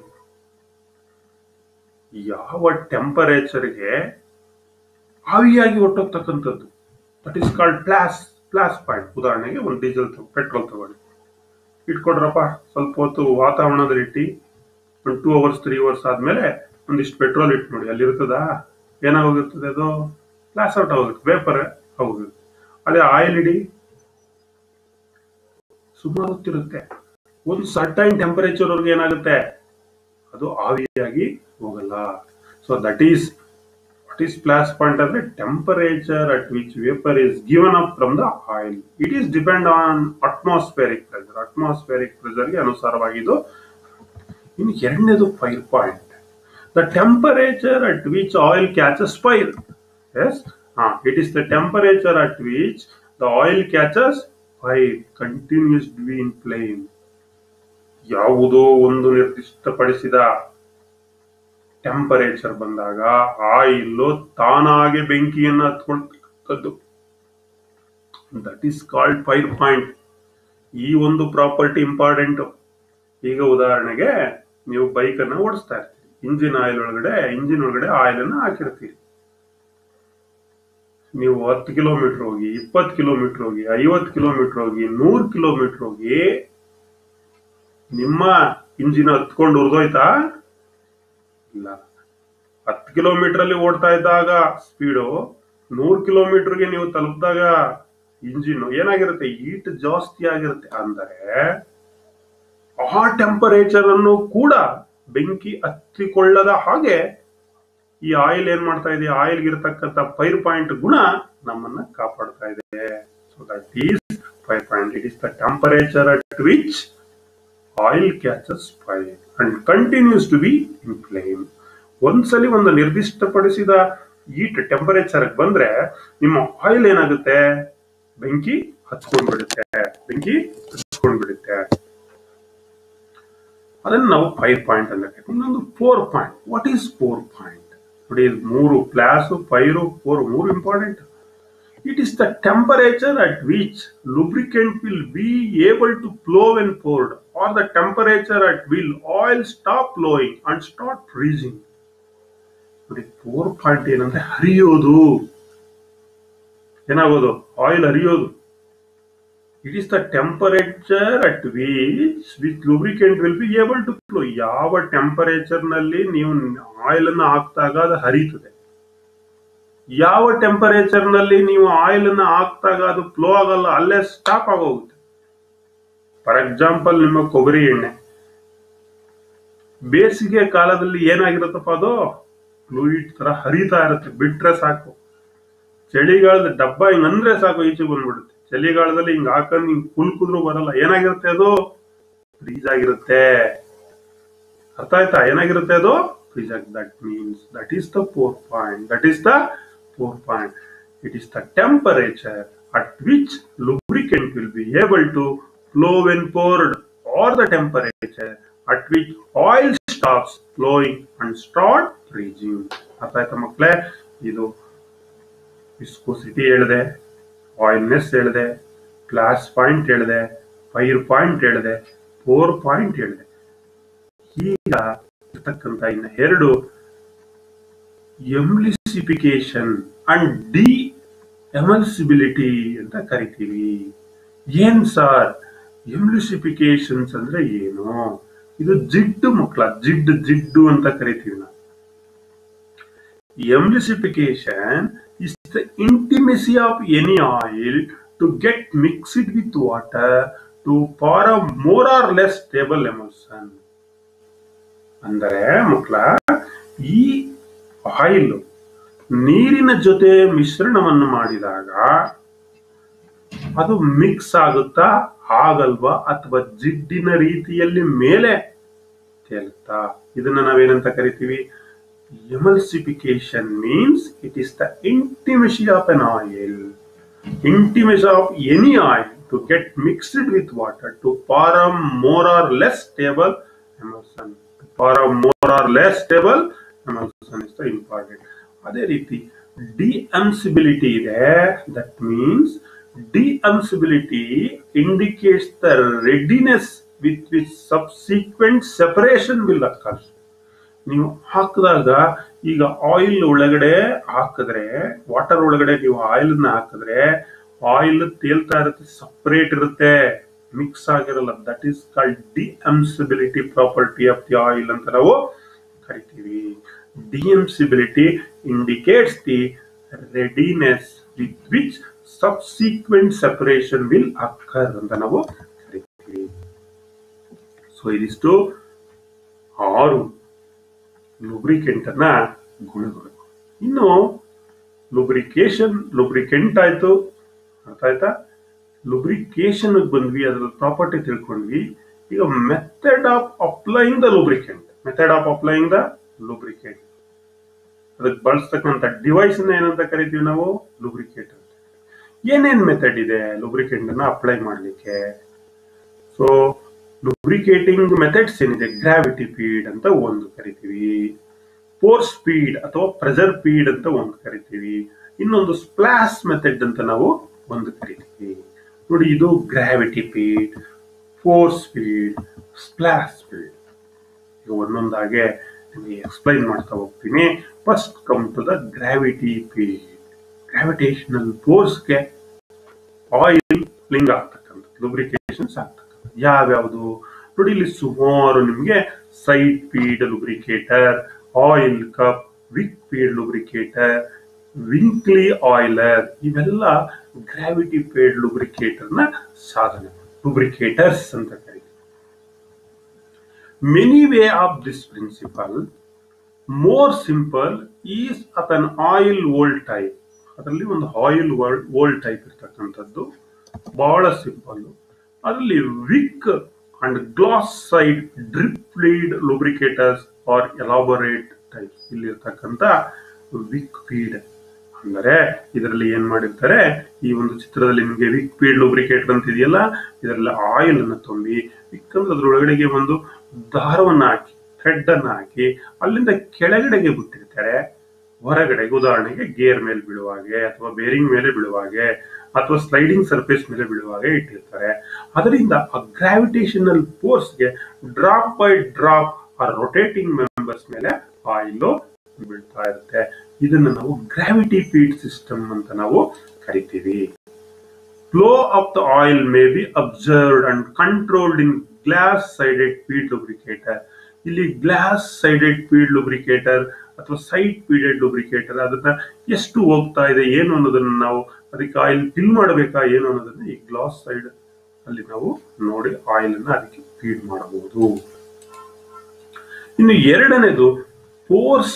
ಯಾವ ಟೆಂಪರೇಚರ್ಗೆ ಆವಿಯಾಗಿ ಹೊಟ್ಟೋಗ್ತಕ್ಕಂಥದ್ದು, that is called flash flash point. ಉದಾಹರಣೆಗೆ ಒಂದು diesel petrol ತಗೊಳ್ಳಿ, ಇಟ್ಕೊಡ್ರಪ್ಪ, ಸ್ವಲ್ಪ ಹೊತ್ತು ವಾತಾವರಣದಲ್ಲಿ ಇಟ್ಟು ಒಂದು ಟೂ ಅವರ್ಸ್ ತ್ರೀ ಅವರ್ಸ್ ಆದ್ಮೇಲೆ ಒಂದಿಷ್ಟು ಪೆಟ್ರೋಲ್ ಇಟ್ಟು ನೋಡಿ, ಅಲ್ಲಿ ಇರ್ತದ, ಏನಾಗೋಗಿರ್ತದೆ, ಅದು ಫ್ಲಾಶ್ ಔಟ್ ಆಗುತ್ತೆ, ವೇಪರ್ ಹೋಗುತ್ತೆ. ಅದೇ ಆಯಿಲ್ ಇಡಿ, ಸುಮಾರು ಹೊತ್ತಿರುತ್ತೆ, ಒಂದು ಸರ್ಟೈನ್ ಟೆಂಪರೇಚರ್ ವರ್ಗೆ ಏನಾಗುತ್ತೆ, ಅದು ಆವಿಯಾಗಿ ಹೋಗಲ್ಲ. So that is what is flash point ಅಂದ್ರೆ temperature at which vapour is given up from the oil. It is depend on atmospheric pressure. Atmospheric ಪ್ರೆಷರ್ಗೆ ಅನುಸಾರವಾಗಿದ್ದು. ಇನ್ನು ಎರಡನೇದು fire point, the temperature at which oil catches fire. Yes, ಹಾ, it is the temperature at which the oil catches fire continuously in flame. ಯಾವುದೋ ಒಂದು ನಿರ್ದಿಷ್ಟಪಡಿಸಿದ temperature ಬಂದಾಗ oil ತಾನಾಗೆ ಬೆಂಕಿಯನ್ನು ಹತ್ಕೊಳ್ತಕ್ಕಂಥದ್ದು, that is called fire point. ಈ ಒಂದು ಪ್ರಾಪರ್ಟಿ ಇಂಪಾರ್ಟೆಂಟ್. ಈಗ ಉದಾಹರಣೆಗೆ ನೀವು ಬೈಕ್ ಅನ್ನ ಓಡಿಸ್ತಾ ಇರ್ತೀರಿ, ಇಂಜಿನ್ ಆಯಿಲ್ ಒಳಗಡೆ ಇಂಜಿನ್ ಒಳಗಡೆ ಆಯಿಲ್ ಅನ್ನ ಹಾಕಿರ್ತೀರಿ. ನೀವು ಹತ್ತು ಕಿಲೋಮೀಟರ್ ಹೋಗಿ, ಇಪ್ಪತ್ತು ಕಿಲೋಮೀಟರ್ ಹೋಗಿ, ಐವತ್ತು ಕಿಲೋಮೀಟರ್ ಹೋಗಿ, ನೂರು ಕಿಲೋಮೀಟರ್ ಹೋಗಿ ನಿಮ್ಮ ಇಂಜಿನ್ ಹತ್ಕೊಂಡು ಉರಿದೋಯ್ತಾ? ಇಲ್ಲ. ಹತ್ತು ಕಿಲೋಮೀಟರ್ ಅಲ್ಲಿ ಓಡ್ತಾ ಇದ್ದಾಗ ಸ್ಪೀಡು ನೂರು ಕಿಲೋಮೀಟರ್ಗೆ ನೀವು ತಲುಪಿದಾಗ ಇಂಜಿನ್ ಏನಾಗಿರುತ್ತೆ, ಹೀಟ್ ಜಾಸ್ತಿ ಆಗಿರುತ್ತೆ. ಅಂದರೆ ಆ ಟೆಂಪರೇಚರ್ ಅನ್ನು ಕೂಡ ಬೆಂಕಿ ಹತ್ತಿಕೊಳ್ಳದ ಹಾಗೆ ಈ ಆಯಿಲ್ ಏನ್ ಮಾಡ್ತಾ ಇದೆ, ಆಯಿಲ್ ಇರತಕ್ಕಂತ ಫೈರ್ ಪಾಯಿಂಟ್ ಗುಣ ನಮ್ಮನ್ನ ಕಾಪಾಡ್ತಾ ಇದೆ. So that is fire point. It is the temperature at which oil catches fire and continues to be in flame. ಒಂದ್ಸಲಿ ಒಂದು ನಿರ್ದಿಷ್ಟಪಡಿಸಿದ ಹೀಟ್ ಟೆಂಪರೇಚರ್ ಬಂದ್ರೆ ನಿಮ್ಮ ಆಯಿಲ್ ಏನಾಗುತ್ತೆ, ಬೆಂಕಿ ಹಚ್ಕೊಂಡ್ಬಿಡುತ್ತೆ, ಬೆಂಕಿ ಹಚ್ಕೊಂಡ್ಬಿಡುತ್ತೆ. ಅದನ್ನ ನಾವು ಫೈರ್ ಪಾಯಿಂಟ್ ಅಂತ ಕರಿತೀವಿ. ಇನ್ನೊಂದು pour point. What is pour point? ನೋಡಿ, ಮೂರು ಪ್ಲಾಸ್, ಫೈರ್, ಫೋರ್ ಮೂರು important. It is the temperature at which lubricant will be able to flow when poured, or the temperature at will oil stop flowing and start freezing. ನೋಡಿ, pour point ಏನಂದ್ರೆ ಹರಿಯೋದು, ಏನಾಗೋದು, oil ಹರಿಯೋದು. It is the temperature at which which lubricant will be able to flow. ಯಾವ temperature ನಲ್ಲಿ ನೀವು oil ಅನ್ನು ಹಾಕ್ದಾಗ ಅದು ಹರಿಯುತ್ತದೆ, ಯಾವ ಟೆಂಪರೇಚರ್ ನಲ್ಲಿ ನೀವು ಆಯಿಲ್ ಅನ್ನು ಹಾಕ್ದಾಗ ಅದು ಫ್ಲೋ ಆಗಲ್ಲ, ಅಲ್ಲೇ ಸ್ಟಾಪ್ ಆಗೋಗುತ್ತೆ. ಫಾರ್ ಎಕ್ಸಾಂಪಲ್, ನಿಮ್ಮ ಕೊಬ್ಬರಿ ಎಣ್ಣೆ ಬೇಸಿಗೆ ಕಾಲದಲ್ಲಿ ಏನಾಗಿರುತ್ತಪ್ಪ, ಅದು ಫ್ಲೂಯಿಡ್ ತರ ಹರಿತಾ ಇರುತ್ತೆ, ಬಿಟ್ರೆ ಸಾಕು. ಚಳಿಗಾಲದ ಡಬ್ಬ ಹಿಂಗ್ ಅಂದ್ರೆ ಸಾಕು, ಈಚೆ ಬಂದ್ಬಿಡುತ್ತೆ. ಚಳಿಗಾಲದಲ್ಲಿ ಹಿಂಗ್ ಹಾಕೊಂಡ್ ಹಿಂಗ್ ಕುಲ್ಕುದ್ರು ಬರಲ್ಲ, ಏನಾಗಿರುತ್ತೆ, ಅದು ಫ್ರೀಸ್ ಆಗಿರುತ್ತೆ. ಅರ್ಥ ಆಯ್ತಾ? ಏನಾಗಿರುತ್ತೆ, ಅದು ಫ್ರೀಸ್ ಆಗಿ. That means that is the pour point. That is the pour point. It is the temperature at which lubricant will be able to flow when poured, or the temperature at which oil stops flowing and start freezing. ಅರ್ಥ ಆಯ್ತಾ ಮಕ್ಕಳೇ? ಇದು viscosity ಹೇಳಿದೆ, oiliness ಹೇಳಿದೆ, flash point ಹೇಳಿದೆ, fire point ಹೇಳಿದೆ, pour point ಹೇಳಿದೆ. ಈಗ ಇರ್ತಕ್ಕಂಥ ಇನ್ನ ಎರಡು ಎಮ್ಲಿಸಿಫಿಕೇಶನ್ ಅಂಡ್ ಡಿ ಎಮಲ್ಸಿಬಿಲಿಟಿ ಅಂತ ಕರಿತೀವಿ. ಏನ್ ಸರ್ ಎಮ್ಲಿಸಿಫಿಕೇಶನ್ಸ್ ಅಂದ್ರೆ ಏನು? ಇದು ಜಿಡ್ಡು ಮಕ್ಕಳ, ಜಿಡ್ಡು ಜಿಡ್ಡು ಅಂತ ಕರಿತೀವಿ ನಾವು. Emulsification is the intimacy of any oil to get mixed with water to form a more or less stable emulsion. ಅಂದರೆ ಮಕ್ಕಳ, ಈ ಆಯಿಲ್ ನೀರಿನ ಜೊತೆ ಮಿಶ್ರಣವನ್ನು ಮಾಡಿದಾಗ ಅದು ಮಿಕ್ಸ್ ಆಗುತ್ತಾ, ಆಗಲ್ವಾ, ಅಥವಾ ಜಿಡ್ಡಿನ ರೀತಿಯಲ್ಲಿ ಮೇಲೆ ತೇಲುತ್ತಾ? ಇದನ್ನ ನಾವೇನಂತ ಕರಿತೀವಿ? Emulsification means it is the intimacy of an oil, intimacy of any oil to get mixed with water to form more or less stable emulsion. To form more or less stable emulsion is the important. ಅದೇ ರೀತಿ de-emulsibility ಇದೆ. That means de-emulsibility indicates the readiness with which subsequent separation will occur. ನೀವು ಹಾಕಿದಾಗ, ಈಗ oil ಒಳಗಡೆ ಹಾಕಿದ್ರೆ, water ಒಳಗಡೆ ನೀವು ಆಯಿಲ್ ನ ಹಾಕಿದ್ರೆ ಆಯಿಲ್ ತೇಲ್ತಾ ಇರುತ್ತೆ, ಸಪರೇಟ್ ಇರುತ್ತೆ, ಮಿಕ್ಸ್ ಆಗಿರಲ್ಲ. That is called demulsibility property of the oil ಅಂತ ನಾವು ಕರಿತೀವಿ. Demulsibility indicates the readiness with which subsequent separation will occur ಅಂತ ನಾವು ಕರಿತೀವಿ. ಸೊ ಇದಿಷ್ಟು ಆರು ಲುಬ್ರಿಕೆಂಟ್ ನ ಗುಣಗಳು. ಇನ್ನು ಲುಬ್ರಿಕೇಶನ್, ಲುಬ್ರಿಕೆಂಟ್ ಆಯ್ತು, ಅರ್ಥ ಆಯ್ತಾ? ಲುಬ್ರಿಕೇಶನ್ ಬಂದ್ವಿ, ಅದರ ಪ್ರಾಪರ್ಟಿ ತಿಳ್ಕೊಂಡ್ವಿ. ಈಗ method of applying the lubricant. Method of applying the lubricant, ಅದಕ್ಕೆ ಬಳಸ್ತಕ್ಕಂಥ ಡಿವೈಸ್ ಏನಂತ ಕರಿತೀವಿ ನಾವು? ಲುಬ್ರಿಕೇಟ್ ಅಂತ. ಏನೇನ್ ಮೆಥಡ್ ಇದೆ ಲುಬ್ರಿಕೆಂಟ್ ಅನ್ನ ಅಪ್ಲೈ ಮಾಡ್ಲಿಕ್ಕೆ? ಸೊ ಲುಬ್ರಿಕೇಟಿಂಗ್ ಮೆಥಡ್ಸ್ ಏನಿದೆ, ಗ್ರಾವಿಟಿ ಫೀಡ್ ಅಂತ ಒಂದು ಕರಿತೀವಿ, ಫೋರ್ಸ್ ಫೀಡ್ ಅಥವಾ ಪ್ರೆಷರ್ ಫೀಡ್ ಅಂತ ಒಂದು ಕರಿತೀವಿ, ಇನ್ನೊಂದು ಸ್ಪ್ಲಾಶ್ ಮೆಥಡ್ ಅಂತ ನಾವು ಒಂದು ಕರಿತೀವಿ. ನೋಡಿ, ಇದು gravity feed, force feed, splash feed. ಈಗ ಒಂದೊಂದಾಗೆ ನಿಮಗೆ ಎಕ್ಸ್ಪ್ಲೈನ್ ಮಾಡ್ತಾ ಹೋಗ್ತೀನಿ. First come to the gravity feed. Gravitational ಫೋರ್ಸ್ಗೆ ಆಯಿಲ್ ಲಿಂಗ್ ಆಗ್ತಕ್ಕಂಥ ಲುಬ್ರಿಕೇಶನ್ಸ್ ಆಗ್ತಕ್ಕಂಥ ಯಾವ್ಯಾವುದು ನೋಡಿ. ಇಲ್ಲಿ ಸುಮಾರು ನಿಮಗೆ side feed lubricator, oil cup, wick feed lubricator, ವಿಂಕ್ಲಿ ಆಯಿಲರ್, ಇವೆಲ್ಲ ಗ್ರಾವಿಟಿ ಫೀಡ್ ಲುಬ್ರಿಕೇಟರ್ ನ ಸಾಧನ, ಲುಬ್ರಿಕೇಟರ್ಸ್ ಅಂತ ಕರೀತೀವಿ. Many way of this principle. More simple is of an oil volt type. ಅದರಲ್ಲಿ ಒಂದು ಆಯಿಲ್ ವೋಲ್ಟ್ ಟೈಪ್ ಇರ್ತಕ್ಕಂಥದ್ದು ಬಹಳ ಸಿಂಪಲ್. ಅದರಲ್ಲಿ wick and glass side drip feed lubricators are elaborate type. ಇಲ್ಲಿ ಇರ್ತಕ್ಕಂಥ ವಿಕ್ ಫೀಡ್ ಅಂದರೆ ಇದರಲ್ಲಿ ಏನ್ ಮಾಡಿರ್ತಾರೆ, ಈ ಒಂದು ಚಿತ್ರದಲ್ಲಿ ನಿಮಗೆ ವಿಕ್ ಫೀಡ್ ಲುಬ್ರಿಕೇಟರ್ ಅಂತ ಇದೆಯಲ್ಲ, ಇದರಲ್ಲಿ ಆಯಿಲ್ ಅನ್ನು ತುಂಬಿ ವಿಕ್ ಅಂದ್ರೆ ಅದ್ರೊಳಗಡೆಗೆ ಒಂದು ದಾರವನ್ನ ಹಾಕಿ, ಥ್ರೆಡ್ ಅನ್ನ ಹಾಕಿ ಅಲ್ಲಿಂದ ಕೆಳಗಡೆಗೆ ಬಿಟ್ಟಿರ್ತಾರೆ. ಹೊರಗಡೆಗೆ ಉದಾಹರಣೆಗೆ ಗೇರ್ ಮೇಲೆ ಬೀಳುವಾಗೆ ಅಥವಾ ಬೇರಿಂಗ್ ಮೇಲೆ ಬೀಳುವಾಗೆ ಅಥವಾ ಸ್ಲೈಡಿಂಗ್ ಸರ್ಫೇಸ್ ಮೇಲೆ ಬೀಳುವಾಗೆ ಇಟ್ಟಿರ್ತಾರೆ. ಅದರಿಂದ ಆ ಗ್ರಾವಿಟೇಷನಲ್ ಫೋರ್ಸ್ಗೆ ಡ್ರಾಪ್ ಬೈ ಡ್ರಾಪ್ ಆ ರೊಟೇಟಿಂಗ್ ಮೆಂಬರ್ಸ್ ಮೇಲೆ ಆಯಿಲ್ ಬೀಳ್ತಾ ಇರುತ್ತೆ. ಇದನ್ನು ನಾವು ಗ್ರಾವಿಟಿ ಫೀಡ್ ಸಿಸ್ಟಮ್ ಅಂತ ನಾವು ಕರಿತೀವಿ. Flow of the oil may be observed and controlled in glass sided feed lubricator. ಇಲ್ಲಿ ಗ್ಲಾಸ್ ಸೈಡೆಡ್ ಫೀಡ್ ಲುಬ್ರಿಕೇಟರ್ ಅಥವಾ ಸೈಡ್ ಫೀಡೆಡ್ ಲುಬ್ರಿಕೇಟರ್ ಅದನ್ನ ಎಷ್ಟು ಹೋಗ್ತಾ ಇದೆ ಏನು ಅನ್ನೋದನ್ನ ನಾವು ಅದಕ್ಕೆ ಆಯಿಲ್ ಫಿಲ್ ಮಾಡಬೇಕಾ ಏನು ಅನ್ನೋದನ್ನ ಈ ಗ್ಲಾಸ್ ಸೈಡ್ ಅಲ್ಲಿ ನಾವು ನೋಡಿ ಆಯಿಲ್ ಅನ್ನ ಅದಕ್ಕೆ ಫೀಡ್ ಮಾಡಬಹುದು. ಇನ್ನು ಎರಡನೇದು force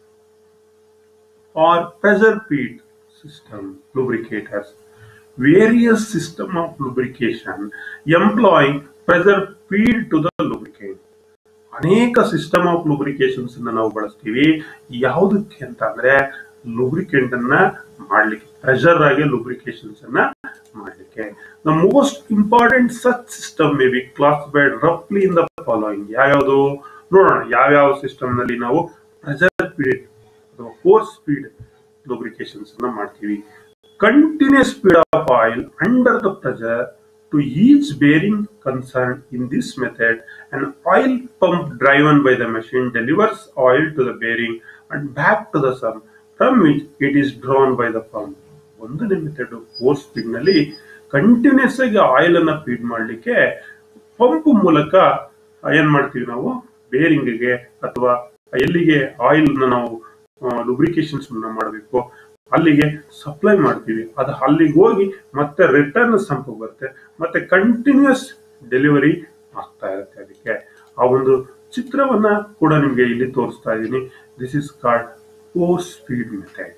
or pressure feed system lubricators. Various system of lubrication employing pressure feed to the lubricate. ಅನೇಕ ಸಿಸ್ಟಮ್ ಆಫ್ ಲುಬ್ರಿಕೇಶನ್ಸ್ ನಾವು ಬಳಸ್ತೀವಿ. ಯಾವುದಕ್ಕೆ ಅಂತ ಅಂದ್ರೆ ಲುಬ್ರಿಕೆಂಟ್ ಅನ್ನ ಮಾಡ್ಲಿಕ್ಕೆ, ಪ್ರೆಷರ್ ಆಗಿ ಲುಬ್ರಿಕೇಶನ್ಸ್ ಅನ್ನ ಮಾಡ್ಲಿಕ್ಕೆ. The most important such system may be classified ರಫ್ಲಿ ಇನ್ ದ ಫಾಲೋಯಿಂಗ್. ಯಾವ್ಯಾವುದು ನೋಡೋಣ. ಯಾವ್ಯಾವ ಸಿಸ್ಟಮ್ ನಲ್ಲಿ ನಾವು ಪ್ರೆಷರ್ ಫೀಡ್ ಅಥವಾ ಫೋರ್ಸ್ ಫೀಡ್ ಲುಬ್ರಿಕೇಶನ್ಸ್ ಅನ್ನ ಮಾಡ್ತೀವಿ. Continuous feed of oil under the pressure to each bearing concerned. In this method, an oil pump driven by the machine delivers oil to the bearing and back to the sump from which it is drawn by the pump. ಒಂದನೇ method force feed ನಲ್ಲಿ continuous ಆಗಿ oil ಅನ್ನ feed ಮಾಡಲಿಕ್ಕೆ pump ಮೂಲಕ ಏನ್ ಮಾಡ್ತೀವಿ ನಾವು, bearing ಗೆ ಅಥವಾ ಎಲ್ಲಿಗೆ ಆಯಿಲ್ ನಾವು ಲುಬ್ರಿಕೇಶನ್ಸ್ ಮಾಡಬೇಕು ಅಲ್ಲಿಗೆ ಸಪ್ಲೈ ಮಾಡ್ತೀವಿ. ಅದು ಅಲ್ಲಿಗೆ ಹೋಗಿ ಮತ್ತೆ ರಿಟರ್ನ್ ಸಂಪ್ ಬರುತ್ತೆ, ಮತ್ತೆ ಕಂಟಿನ್ಯೂಸ್ ಡೆಲಿವರಿ ಆಗ್ತಾ ಇರುತ್ತೆ. ಅದಕ್ಕೆ ಆ ಒಂದು ಚಿತ್ರವನ್ನ ಕೂಡ ನಿಮ್ಗೆ ಇಲ್ಲಿ ತೋರಿಸ್ತಾ ಇದ್ದೀನಿ. This is called force feed method.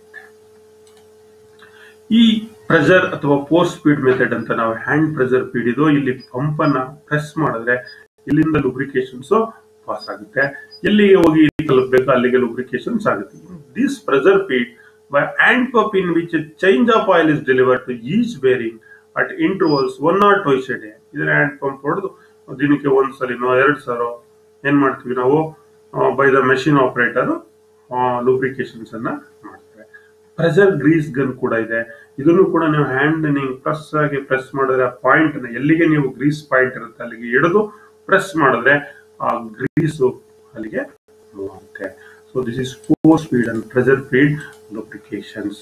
ಈ ಪ್ರೆಷರ್ ಅಥವಾ ಫೋರ್ಸ್ ಫೀಡ್ ಮೆಥಡ್ ಅಂತ ನಾವು ಹ್ಯಾಂಡ್ ಪ್ರೆಷರ್ ಫೀಡ್ ಇದು. ಇಲ್ಲಿ ಪಂಪ್ ಅನ್ನ ಪ್ರೆಸ್ ಮಾಡಿದ್ರೆ ಇಲ್ಲಿಂದ ಲುಬ್ರಿಕೇಶನ್ಸ್ ಪಾಸ್ ಆಗುತ್ತೆ, ಎಲ್ಲಿಗೆ ಹೋಗಿ ತಲುಪಬೇಕು ಅಲ್ಲಿಗೆ ಲುಬ್ರಿಕೇಶನ್ಸ್ ಆಗುತ್ತೆ. This pressure feed by hand pump in which a change of oil is delivered to each bearing at intervals one or twice a day. ಇದರ ಹ್ಯಾಂಡ್ ಪಂಪ್ ಹೊಡೆದು ದಿನಕ್ಕೆ ಒಂದ್ ಸಲಿನೋ ಎರಡ್ ಸಲ ಏನ್ ಮಾಡ್ತೀವಿ ನಾವು by the machine operator lubrications ಅನ್ನ ಮಾಡ್ತಾರೆ. ಪ್ರೆಷರ್ ಗ್ರೀಸ್ ಗನ್ ಕೂಡ ಇದೆ. ಇದನ್ನು ಕೂಡ ನೀವು ಹ್ಯಾಂಡ್ ನೀವು ಪ್ರೆಸ್ ಆಗಿ ಪ್ರೆಸ್ ಮಾಡಿದ್ರೆ ಆ ಪಾಯಿಂಟ್ ನ ಎಲ್ಲಿಗೆ ನೀವು ಗ್ರೀಸ್ ಪಾಯಿಂಟ್ ಇರುತ್ತೆ ಅಲ್ಲಿಗೆ ಹಿಡಿದು ಪ್ರೆಸ್ ಮಾಡಿದ್ರೆ ಆ ಗ್ರೀಸ್ ಅಲ್ಲಿಗೆ ಮೂವ್ ಆಗುತ್ತೆ. So this is force feed and pressure feed lubrications.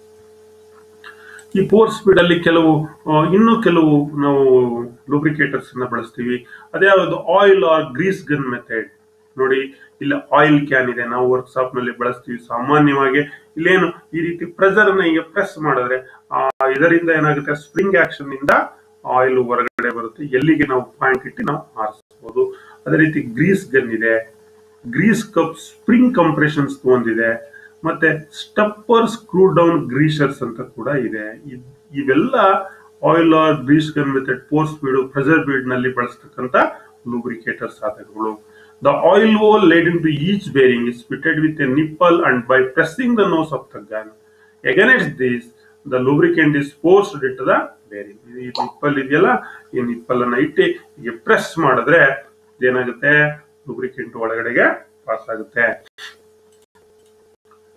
ಈ ಫೋರ್ಸ್ ಫೀಡ್ ಅಲ್ಲಿ ಕೆಲವು ಇನ್ನು ಕೆಲವು ನಾವು ಲುಬ್ರಿಕೇಟರ್ಸ್ ಅನ್ನ ಬಳಸ್ತೀವಿ. ಅದ್ಯಾವುದು oil or grease gun method. ನೋಡಿ, ಇಲ್ಲಿ ಆಯಿಲ್ ಕ್ಯಾನ್ ಇದೆ, ನಾವು ವರ್ಕ್ಶಾಪ್ ನಲ್ಲಿ ಬಳಸ್ತೀವಿ ಸಾಮಾನ್ಯವಾಗಿ. ಇಲ್ಲೇನು ಈ ರೀತಿ ಪ್ರೆಷರ್ ಅನ್ನ ಈಗ ಪ್ರೆಸ್ ಮಾಡಿದ್ರೆ ಆ ಇದರಿಂದ ಏನಾಗುತ್ತೆ, ಸ್ಪ್ರಿಂಗ್ ಆಕ್ಷನ್ ಇಂದ ಆಯಿಲ್ ಹೊರಗಡೆ ಬರುತ್ತೆ, ಎಲ್ಲಿಗೆ ನಾವು ಪಾಯಿಂಟ್ ಇಟ್ಟು ನಾವು ಆರಿಸಬಹುದು. ಅದೇ ರೀತಿ ಗ್ರೀಸ್ ಗನ್ ಇದೆ, ಗ್ರೀಸ್ ಕಪ್ ಸ್ಪ್ರಿಂಗ್ ಕಂಪ್ರೆಷನ್ಸ್ ಒಂದಿದೆ, ಮತ್ತೆ ಸ್ಟಪ್ಪರ್ ಸ್ಕ್ರೂ ಡೌನ್ ಗ್ರೀಸರ್ಸ್ ಅಂತ ಕೂಡ ಇದೆ. ಇವೆಲ್ಲ oil or grease gun method, force feed, pressure feed ನಲ್ಲಿ ಬಳಸತಕ್ಕಂತ ಲುಬ್ರಿಕೇಟರ್ ಸಾಧನಗಳು. The oil hole led into each bearing is fitted with a nipple and by pressing the nose of the gun against this the lubricant is forced into the bearing. ಈ nipple ಇದೆಯಲ್ಲ, ಈ nipple ಅನ್ನ ಇಟ್ಟು ಹೀಗೆ press ಮಾಡಿದ್ರೆ ಏನಾಗುತ್ತೆ, lubricant ಒಳಗಡೆಗೆ pass ಆಗುತ್ತೆ.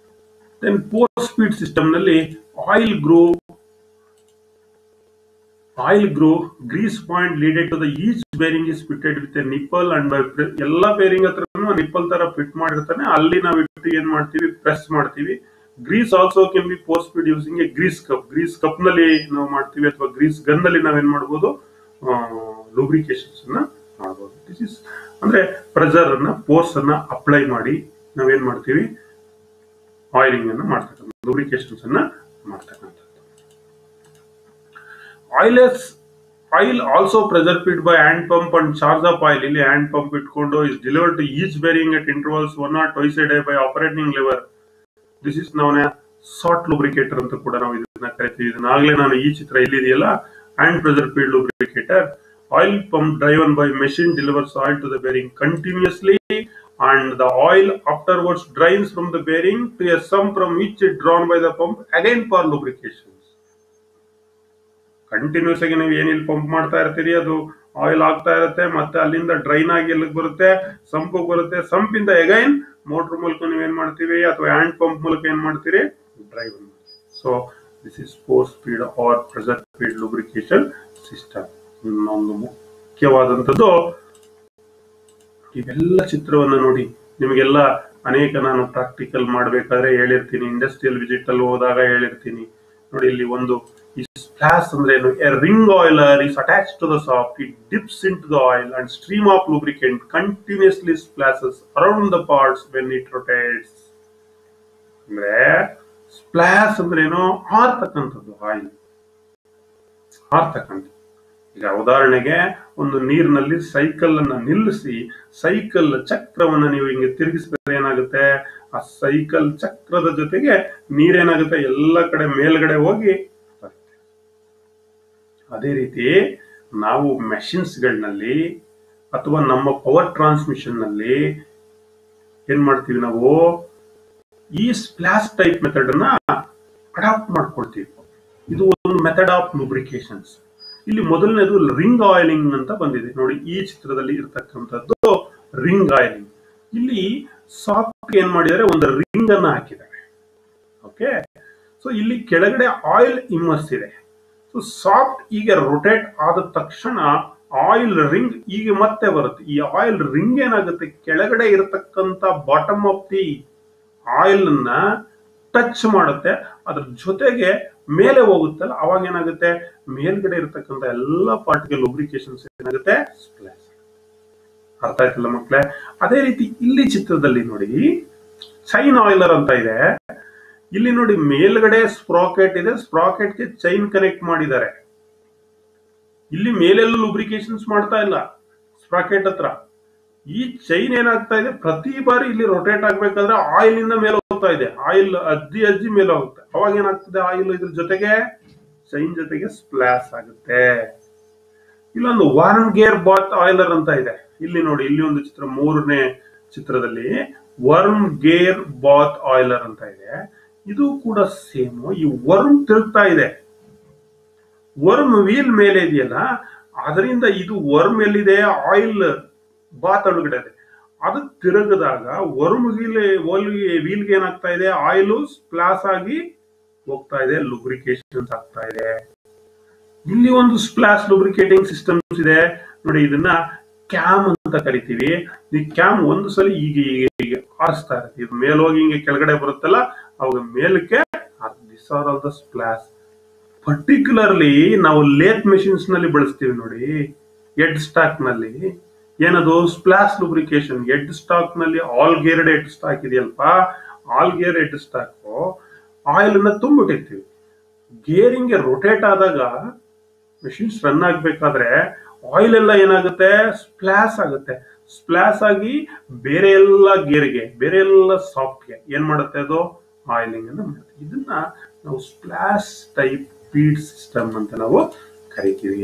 ದೆನ್ ಫೋರ್ಸ್ ಫೀಡ್ ಸಿಸ್ಟಮ್ ನಲ್ಲಿ oil grow Oil grow, grease point leaded to the each bearing is fitted with a nipple and by ಎಲ್ಲ ಬೇರಿಂಗ್ ಹತ್ರನು ನಿಪ್ಪಲ್ ತರ ಫಿಟ್ ಮಾಡಿರ್ತಾನೆ, ಅಲ್ಲಿ ನಾವು ಇಟ್ಟು ಏನ್ ಮಾಡ್ತೀವಿ, ಪ್ರೆಸ್ ಮಾಡ್ತೀವಿ. Grease also can be post feed using a grease cup. Grease cup ನಲ್ಲಿ ನಾವು ಮಾಡ್ತೀವಿ ಅಥವಾ ಗ್ರೀಸ್ ಗನ್ ನಲ್ಲಿ ನಾವೇನ್ ಮಾಡ್ಬೋದು, ಲೂಬ್ರಿಕೇಶನ್ಸ್ ಅನ್ನ ಮಾಡಬಹುದು. ದಿಸ್ ಇಸ್ ಅಂದ್ರೆ ಪ್ರೆಷರ್ ಅನ್ನ, ಫೋರ್ಸ್ ಅನ್ನ ಅಪ್ಲೈ ಮಾಡಿ ನಾವೇನ್ ಮಾಡ್ತೀವಿ, ಆಯಿಲಿಂಗ್ ಅನ್ನ ಮಾಡ್ತಕ್ಕಂಥ, ಲೂಬ್ರಿಕೇಶನ್ಸ್ ಅನ್ನ ಮಾಡ್ತಕ್ಕಂಥದ್ದು. Oil is oil also pressure feed by hand pump and charge of oil. ಇಲ್ಲಿ ಹ್ಯಾಂಡ್ ಪಂಪ್ ಇಟ್ಕೊಂಡು is delivered to each bearing at intervals one or twice a day by operating lever. This is ನಾವ್ shot ಲೂಬ್ರಿಕೇಟರ್ ಅಂತ ಕೂಡ ನಾವು ಇದನ್ನ ಕರಿತೀವಿ. ಇದನ್ನಾಗಲೇ ನಾನು ಈ ಚಿತ್ರ ಇಲ್ಲಿದೆಯಲ್ಲ, hand pressure feed lubricator. Oil pump driven by machine delivers oil to the bearing continuously and the oil afterwards drains from the bearing to a sump from which it drawn by the pump again for lubrications. Continuous ಆಗಿ ನೀವು ಏನಿಲ್ಲಿ pump ಮಾಡ್ತಾ ಇರ್ತೀರಿ, ಅದು oil ಆಗ್ತಾ ಇರುತ್ತೆ, ಮತ್ತೆ ಅಲ್ಲಿಂದ drain ಆಗಿ ಎಲ್ಲಿಗೆ ಬರುತ್ತೆ, ಸಂಪ್ ಬರುತ್ತೆ, ಸಂಪ್ ಇಂದ ಅಗೈನ್ ಮೋಟರ್ ಮೂಲಕ ನೀವು ಏನ್ ಮಾಡ್ತೀವಿ ಅಥವಾ ಹ್ಯಾಂಡ್ ಪಂಪ್ ಮೂಲಕ ಏನ್ ಮಾಡ್ತೀರಿ, drive. So this is force feed or pressure feed lubrication system. ಇನ್ನೊಂದು ಮುಖ್ಯವಾದಂಥದ್ದು, ಇವೆಲ್ಲ ಚಿತ್ರವನ್ನ ನೋಡಿ, ನಿಮಗೆಲ್ಲ ಅನೇಕ ನಾನು ಪ್ರಾಕ್ಟಿಕಲ್ ಮಾಡ್ಬೇಕಾದ್ರೆ ಹೇಳಿರ್ತೀನಿ, ಇಂಡಸ್ಟ್ರಿಯಲ್ ವಿಸಿಟ್ ಅಲ್ಲಿ ಹೋದಾಗ ಹೇಳಿರ್ತೀನಿ. ನೋಡಿ, ಇಲ್ಲಿ ಒಂದು ಈ ಸ್ಪ್ಲಾಶ್ ಅಂದ್ರೆ ಏನು, a ring oiler is attach to the shaft, it dips into the oil and stream of lubricant continuously splashes around the parts when it rotates. ಅಂದ್ರೆ ಸ್ಪ್ಲಾಶ್ ಅಂದ್ರೆ ಏನು, ಹಾರ್ತಕ್ಕಂಥದ್ದು, ಆಯಿಲ್ ಹಾರ್ತಕ್ಕಂಥದ್ದು. ಈಗ ಉದಾಹರಣೆಗೆ ಒಂದು ನೀರಿನಲ್ಲಿ ಸೈಕಲ್ ಅನ್ನ ನಿಲ್ಲಿಸಿ ಸೈಕಲ್ ಚಕ್ರವನ್ನ ನೀವು ಹಿಂಗೆ ತಿರುಗಿಸಿದ್ರೆ ಏನಾಗುತ್ತೆ, ಆ ಸೈಕಲ್ ಚಕ್ರದ ಜೊತೆಗೆ ನೀರೇನಾಗುತ್ತೆ, ಎಲ್ಲ ಕಡೆ ಮೇಲ್ಗಡೆ ಹೋಗಿ ಬರುತ್ತೆ. ಅದೇ ರೀತಿ ನಾವು ಮೆಷಿನ್ಸ್ ಗಳಲ್ಲಿ ಅಥವಾ ನಮ್ಮ ಪವರ್ ಟ್ರಾನ್ಸ್ಮಿಷನ್ ನಲ್ಲಿ ಏನ್ ಮಾಡ್ತೀವಿ, ನಾವು ಈ ಸ್ಪ್ಲಾಶ್ ಟೈಪ್ ಮೆಥಡ್ ಅನ್ನ ಅಡಾಪ್ಟ್ ಮಾಡ್ಕೊಳ್ತೀವಿ. ಇದು ಒಂದು ಮೆಥಡ್ ಆಫ್ ಲೂಬ್ರಿಕೇಶನ್ಸ್. ಇಲ್ಲಿ ಮೊದಲನೇದು ರಿಂಗ್ ಆಯಿಲಿಂಗ್ ಅಂತ ಬಂದಿದೆ ನೋಡಿ, ಈ ಚಿತ್ರದಲ್ಲಿ ಇರ್ತಕ್ಕಂಥದ್ದು ರಿಂಗ್ ಆಯಿಲಿಂಗ್. ಇಲ್ಲಿ ಸಾಫ್ಟ್ ಏನ್ ಮಾಡಿದ್ದಾರೆ, ಒಂದು ರಿಂಗ್ ಅನ್ನ ಹಾಕಿದ್ದಾರೆ. ಓಕೆ, ಸೊ ಇಲ್ಲಿ ಕೆಳಗಡೆ ಆಯಿಲ್ ಇಮ್ಮರ್ಸ್ ಇದೆ. ಸೊ ಸಾಫ್ಟ್ ಈಗ ರೊಟೇಟ್ ಆದ ತಕ್ಷಣ ಆಯಿಲ್ ರಿಂಗ್ ಈಗ ಮತ್ತೆ ಬರುತ್ತೆ. ಈ ಆಯಿಲ್ ರಿಂಗ್ ಏನಾಗುತ್ತೆ, ಕೆಳಗಡೆ ಇರತಕ್ಕಂತ ಬಾಟಮ್ ಆಫ್ ದಿ ಆಯಿಲ್ ಅನ್ನ ಟಚ್ ಮಾಡುತ್ತೆ, ಅದ್ರ ಜೊತೆಗೆ ಮೇಲೆ ಹೋಗುತ್ತಲ್ಲ, ಅವಾಗ ಏನಾಗುತ್ತೆ, ಮೇಲ್ಗಡೆ ಇರತಕ್ಕಂತ ಎಲ್ಲಾ ಪಾರ್ಟ್ಗೆ ಲೂಬ್ರಿಕೇಶನ್ಸ್ ಏನಾಗುತ್ತೆ, ಸ್ಪ್ಲಾಶ್. ಅರ್ಥ ಆಯ್ತಲ್ಲ ಮಕ್ಕಳೇ? ಅದೇ ರೀತಿ ಇಲ್ಲಿ ಚಿತ್ರದಲ್ಲಿ ನೋಡಿ, ಚೈನ್ ಆಯಿಲರ್ ಅಂತ ಇದೆ. ಇಲ್ಲಿ ನೋಡಿ, ಮೇಲ್ಗಡೆ ಸ್ಪ್ರಾಕೆಟ್ ಇದೆ, ಸ್ಪ್ರಾಕೆಟ್ ಗೆ ಚೈನ್ ಕನೆಕ್ಟ್ ಮಾಡಿದ್ದಾರೆ. ಇಲ್ಲಿ ಮೇಲೆಲ್ಲ ಲೂಬ್ರಿಕೇಶನ್ಸ್ ಮಾಡ್ತಾ ಇಲ್ಲ ಸ್ಪ್ರಾಕೆಟ್ ಹತ್ರ. ಈ ಚೈನ್ ಏನಾಗ್ತಾ ಇದೆ, ಪ್ರತಿ ಬಾರಿ ಇಲ್ಲಿ ರೊಟೇಟ್ ಆಗ್ಬೇಕಾದ್ರೆ ಆಯಿಲ್ ಇಂದ ಮೇಲೆ ಹೋಗ್ತಾ ಇದೆ, ಆಯಿಲ್ ಅಜ್ಜಿ ಅಜ್ಜಿ ಮೇಲೆ ಹೋಗುತ್ತೆ. ಅವಾಗ ಏನಾಗ್ತದೆ, ಆಯಿಲ್ ಇದ್ರ ಜೊತೆಗೆ ಚೈನ್ ಜೊತೆಗೆ ಸ್ಪ್ಲಾಶ್ ಆಗುತ್ತೆ. ಇಲ್ಲೊಂದು ವಾರ್ಮ್ ಗೇರ್ ಬಾತ್ ಆಯಿಲರ್ ಅಂತ ಇದೆ. ಇಲ್ಲಿ ನೋಡಿ, ಇಲ್ಲಿ ಒಂದು ಚಿತ್ರ, ಮೂರನೇ ಚಿತ್ರದಲ್ಲಿ ವರ್ಮ್ ಗೇರ್ ಬಾತ್ ಆಯಿಲರ್ ಅಂತ ಇದೆ. ಇದು ಕೂಡ ಸೇಮ್. ಈ ವರ್ಮ್ ತಿರುಗ್ತಾ ಇದೆ, ವರ್ಮ್ ವೀಲ್ ಮೇಲೆ ಇದೆಯಲ್ಲ, ಅದರಿಂದ ಇದು ವರ್ಮ್ ಎಲ್ಲಿದೆ, ಆಯಿಲ್ ಬಾತ್ ಒಳಗಡೆ ಇದೆ. ಅದು ತಿರುಗಿದಾಗ ವರ್ಮ್ ವೀಲ್ ವೀಲ್ಗೆ ಏನಾಗ್ತಾ ಇದೆ, ಆಯಿಲ್ ಸ್ಪ್ಲಾಶ್ ಆಗಿ ಹೋಗ್ತಾ ಇದೆ, ಲೂಬ್ರಿಕೇಶನ್ ಆಗ್ತಾ ಇದೆ. ಇಲ್ಲಿ ಒಂದು ಸ್ಪ್ಲಾಶ್ ಲೂಬ್ರಿಕೇಟಿಂಗ್ ಸಿಸ್ಟಮ್ಸ್ ಇದೆ ನೋಡಿ, ಇದನ್ನ ಕ್ಯಾಮ್ ಅಂತ ಕರಿತೀವಿ. ಈ ಕ್ಯಾಮ್ ಒಂದು ಸಲ ಈಗ ಈಗ ಈಗ ಆರಿಸ್ತಾ ಇರುತ್ತೆ, ಇದು ಮೇಲೋಗಿ ಹಿಂಗೆ ಕೆಳಗಡೆ ಬರುತ್ತಲ್ಲ, ಅವಾಗ ಮೇಲಕ್ಕೆ this are all the splash. Particularly ನಾವು ಲೇತ್ ಮೆಷಿನ್ಸ್ ನಲ್ಲಿ ಬಳಸ್ತೀವಿ ನೋಡಿ, ಎಡ್ ಸ್ಟಾಕ್ ನಲ್ಲಿ ಏನದು ಸ್ಪ್ಲಾಶ್ ಲೂಬ್ರಿಕೇಶನ್. ಎಡ್ ಸ್ಟಾಕ್ ನಲ್ಲಿ ಆಲ್ ಗೇರ್ಡ್ ಎಡ್ ಸ್ಟಾಕ್ ಇದೆಯಲ್ಪ, all gear head stock oil ಅನ್ನ ತುಂಬಿಟ್ಟಿರ್ತೀವಿ. ಗೇರಿಂಗ್ ರೊಟೇಟ್ ಆದಾಗ ಮೆಷಿನ್ಸ್ ರನ್ ಆಗ್ಬೇಕಾದ್ರೆ ಆಯಿಲ್ ಎಲ್ಲ ಏನಾಗುತ್ತೆ, ಸ್ಪ್ಲಾಶ್ ಆಗುತ್ತೆ. ಸ್ಪ್ಲಾಶ್ ಆಗಿ ಬೇರೆ ಎಲ್ಲ ಗೇರ್ಗೆ, ಬೇರೆ ಎಲ್ಲ ಸಾಫ್ಟ್ಗೆ ಏನ್ ಮಾಡುತ್ತೆ, ಅದು ಆಯಿಲಿಂಗ್ ಅನ್ನು ಮಾಡುತ್ತೆ. ಇದನ್ನ ನಾವು ಸ್ಪ್ಲಾಶ್ ಟೈಪ್ ಫೀಡ್ ಸಿಸ್ಟಮ್ ಅಂತ ನಾವು ಕರಿತೀವಿ.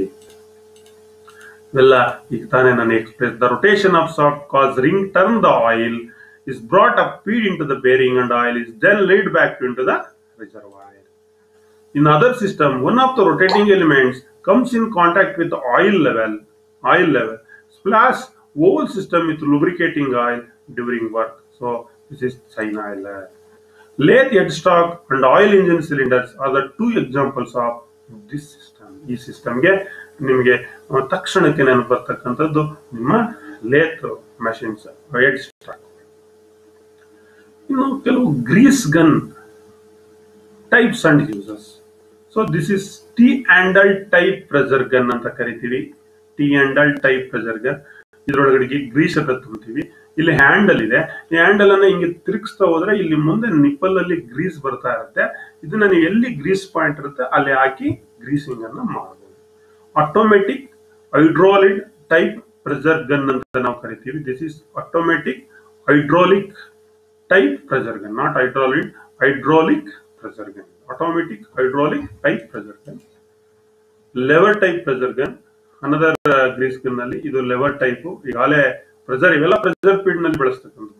ಇವೆಲ್ಲ ಈಗ ತಾನೇ ನಾನು express the rotation of shaft cause ring turn the oil is brought up feed into the bearing and oil is then laid back into the reservoir. In other system, one of the rotating elements comes in contact with the oil level, oil level, splash whole system with lubricating oil during work. So this is chain oiler. Lathe headstock and oil engine cylinders are the two examples of this system. ಈ ಸಿಸ್ಟಮ್ಗೆ ನಿಮಗೆ ತಕ್ಷಣಕ್ಕೆ ನೆನಪು ಬರ್ತಕ್ಕಂಥದ್ದು ನಿಮ್ಮ lathe machines, head stock. ಇನ್ನು ಕೆಲವು grease gun types and uses. So this is T handle type pressure gun ಅಂತ ಕರಿತೀವಿ. T handle type pressure gun. ಇದ್ರೊಳಗಡೆ ಗ್ರೀಸ್ ಅಂತ ತುಂಬ್ತೀವಿ. ಇಲ್ಲಿ ಹ್ಯಾಂಡಲ್ ಇದೆ. ಈ ಹ್ಯಾಂಡಲ್ ಅನ್ನ ಹಿಂಗೆ ತಿರುಗಿಸ್ತಾ ಹೋದ್ರೆ ಇಲ್ಲಿ ಮುಂದೆ ನಿಪ್ಪಲ್ ಅಲ್ಲಿ ಗ್ರೀಸ್ ಬರ್ತಾ ಇರುತ್ತೆ. ಇದನ್ನ ನೀವು ಎಲ್ಲಿ ಗ್ರೀಸ್ ಪಾಯಿಂಟ್ ಇರುತ್ತೆ ಅಲ್ಲಿ ಹಾಕಿ ಗ್ರೀಸಿಂಗ್ ಅನ್ನ ಮಾಡಬಹುದು. Automatic hydraulic type pressure gun ಅಂತ ನಾವು ಕರಿತೀವಿ. This is automatic hydraulic type pressure gun, not hydraulic, hydraulic pressure gun. Automatic hydraulic type pressure gun. Lever type pressure gun, another uh, grease gun ನಲ್ಲಿ ಇದು lever type. ಈಗಾಗಲೇ pressure ಇವೆಲ್ಲ pressure field ನಲ್ಲಿ ಬಳಸ್ತಕ್ಕಂಥದ್ದು.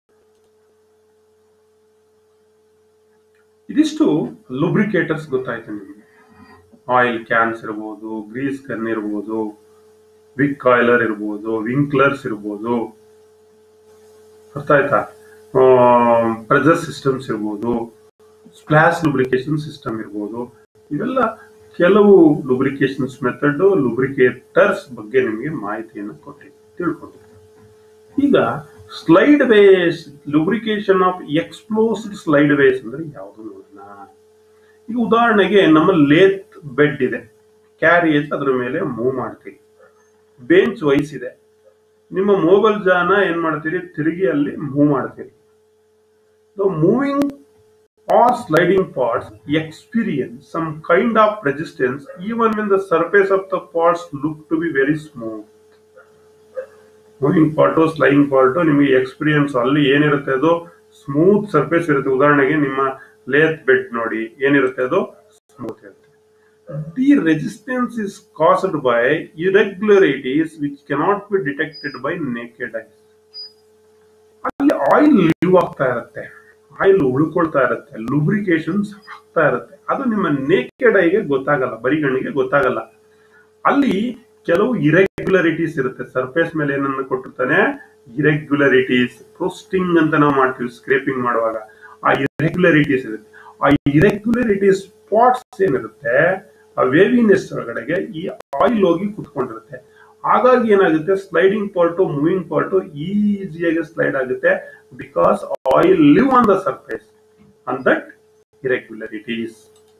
ಇದಿಷ್ಟು ಲುಬ್ರಿಕೇಟರ್ಸ್ ಗೊತ್ತಾಯ್ತು ನಿಮಗೆ. Oil cans ಇರ್ಬೋದು, ಗ್ರೀಸ್ ಗನ್ ಇರ್ಬೋದು, ವಿಕ್ ಆಯಿಲರ್ ಇರ್ಬೋದು, ವಿಂಕ್ಲರ್ಸ್ ಇರ್ಬೋದು. ಅರ್ಥ ಆಯ್ತಾ? ಪ್ರೆಷರ್ ಸಿಸ್ಟಮ್ಸ್ ಇರ್ಬೋದು, ಸ್ಪ್ಲಾಶ್ ಲುಬ್ರಿಕೇಶನ್ ಸಿಸ್ಟಮ್ ಇರ್ಬೋದು. ಇವೆಲ್ಲ ಕೆಲವು ಲುಬ್ರಿಕೇಶನ್ಸ್ ಮೆಥಡ್, ಲುಬ್ರಿಕೇಟರ್ಸ್ ಬಗ್ಗೆ ನಿಮಗೆ ಮಾಹಿತಿಯನ್ನು ಕೊಟ್ಟು ತಿಳ್ಕೊಂಡು. ಈಗ slide ways, lubrication of exposed slide ways ಅಂದ್ರೆ ಯಾವುದು ನೋಡೋಣ. ಈಗ ಉದಾಹರಣೆಗೆ ನಮ್ಮ ಲೇತ್ ಬೆಡ್ ಇದೆ, ಕ್ಯಾರಿಯೇಜ್ ಅದ್ರ ಮೇಲೆ ಮೂವ್ ಮಾಡ್ತೀವಿ. ಬೆಂಚ್ ವೈಸ್ ಇದೆ, ನಿಮ್ಮ ಮೊಬೈಲ್ ಜಾನ ಏನ್ ಮಾಡ್ತೀರಿ, ತಿರುಗಿ ಅಲ್ಲಿ ಮೂವ್ ಮಾಡ್ತೀರಿ. The moving or sliding parts experience some kind of resistance even when the surface of the parts look to be very smooth. Moving part sliding part ನಿಮಗೆ experience ಅಲ್ಲಿ ಏನಿರುತ್ತೆ ಅದು ಸ್ಮೂತ್ ಸರ್ಫೇಸ್ ಇರುತ್ತೆ. ಉದಾಹರಣೆಗೆ ನಿಮ್ಮ ಲೇತ್ ಬೆಡ್ ನೋಡಿ, ಏನಿರುತ್ತೆ ಅದು ಸ್ಮೂತ್ ಇರುತ್ತೆ. The resistance is caused by irregularities which cannot be detected by naked eyes. ಅಲ್ಲಿ ಆಯಿಲ್ ಲೀವ್ ಆಗ್ತಾ ಇರುತ್ತೆ, ಆಯಿಲ್ ಉಳ್ಕೊಳ್ತಾ ಇರುತ್ತೆ, ಲುಬ್ರಿಕೇಶನ್ಸ್ ಆಗ್ತಾ ಇರುತ್ತೆ. ಅದು ನಿಮ್ಮ ನೇಕೆಡ್ ಐಗೆ ಗೊತ್ತಾಗಲ್ಲ, ಬರಿಗಣ್ಣಿಗೆ ಗೊತ್ತಾಗಲ್ಲ. ಅಲ್ಲಿ ಕೆಲವು ಇರೆಗ್ಯುಲರಿಟೀಸ್ ಇರುತ್ತೆ. ಸರ್ಫೇಸ್ ಮೇಲೆ ಏನನ್ನ ಕೊಟ್ಟಿರ್ತಾನೆ, ಇರೆಗ್ಯುಲರಿಟೀಸ್. ಪ್ರೋಸ್ಟಿಂಗ್ ಅಂತ ನಾವು ಮಾಡ್ತೀವಿ ಸ್ಕ್ರೇಪಿಂಗ್ ಮಾಡುವಾಗ. ಆ ಇರೆಗ್ಯುಲರಿಟೀಸ್ ಇರುತ್ತೆ. ಆ ಇರೆಗ್ಯುಲರಿಟೀಸ್ ಸ್ಪಾಟ್ಸ್ ಏನಿರುತ್ತೆ, ಆ ವೇವಿನೆಸ್ ಒಳಗಡೆಗೆ ಈ ಆಯಿಲ್ ಹೋಗಿ ಕುತ್ಕೊಂಡಿರುತ್ತೆ. ಹಾಗಾಗಿ ಏನಾಗುತ್ತೆ, ಸ್ಲೈಡಿಂಗ್ ಪಾರ್ಟು ಮೂವಿಂಗ್ ಪಾರ್ಟು ಈಸಿಯಾಗಿ ಸ್ಲೈಡ್ ಆಗುತ್ತೆ. Because oil live on the surface on that irregularities.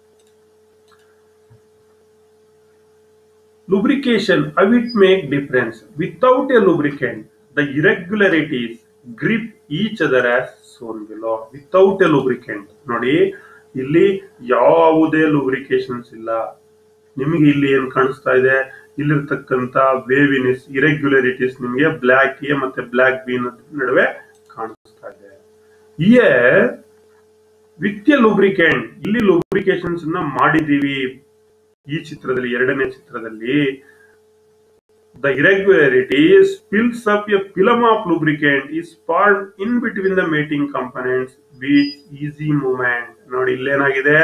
Lubrication, how it make difference? Without a lubricant, the irregularities grip each other as shown below. Without a lubricant, ನೋಡಿ ಇಲ್ಲಿ ಯಾವುದೇ lubrications ಇಲ್ಲ. ನಿಮಗೆ ಇಲ್ಲಿ ಏನ್ ಕಾಣಿಸ್ತಾ ಇದೆ, ಇಲ್ಲಿರ್ತಕ್ಕಂಥ ವೇವಿನೆಸ್, ಇರೆಗ್ಯುಲರಿಟೀಸ್ ನಿಮಗೆ ಬ್ಲಾಕ್ ಎ ಮತ್ತೆ ಬ್ಲಾಕ್ ಬಿ ನಡುವೆ ಕಾಣಿಸ್ತಾ ಇದೆ. ಹಿಯರ್ ವಿತ್ ಎ ಲುಬ್ರಿಕೆಂಟ್, ಇಲ್ಲಿ ಲುಬ್ರಿಕೇಶನ್ಸ್ ನ ಮಾಡಿದೀವಿ. ಈ ಚಿತ್ರದಲ್ಲಿ, ಎರಡನೇ ಚಿತ್ರದಲ್ಲಿ, the irregularity spills up a film of lubricant is formed in between the mating components with easy movement. ನೋಡಿ ಇಲ್ಲೇನಾಗಿದೆ,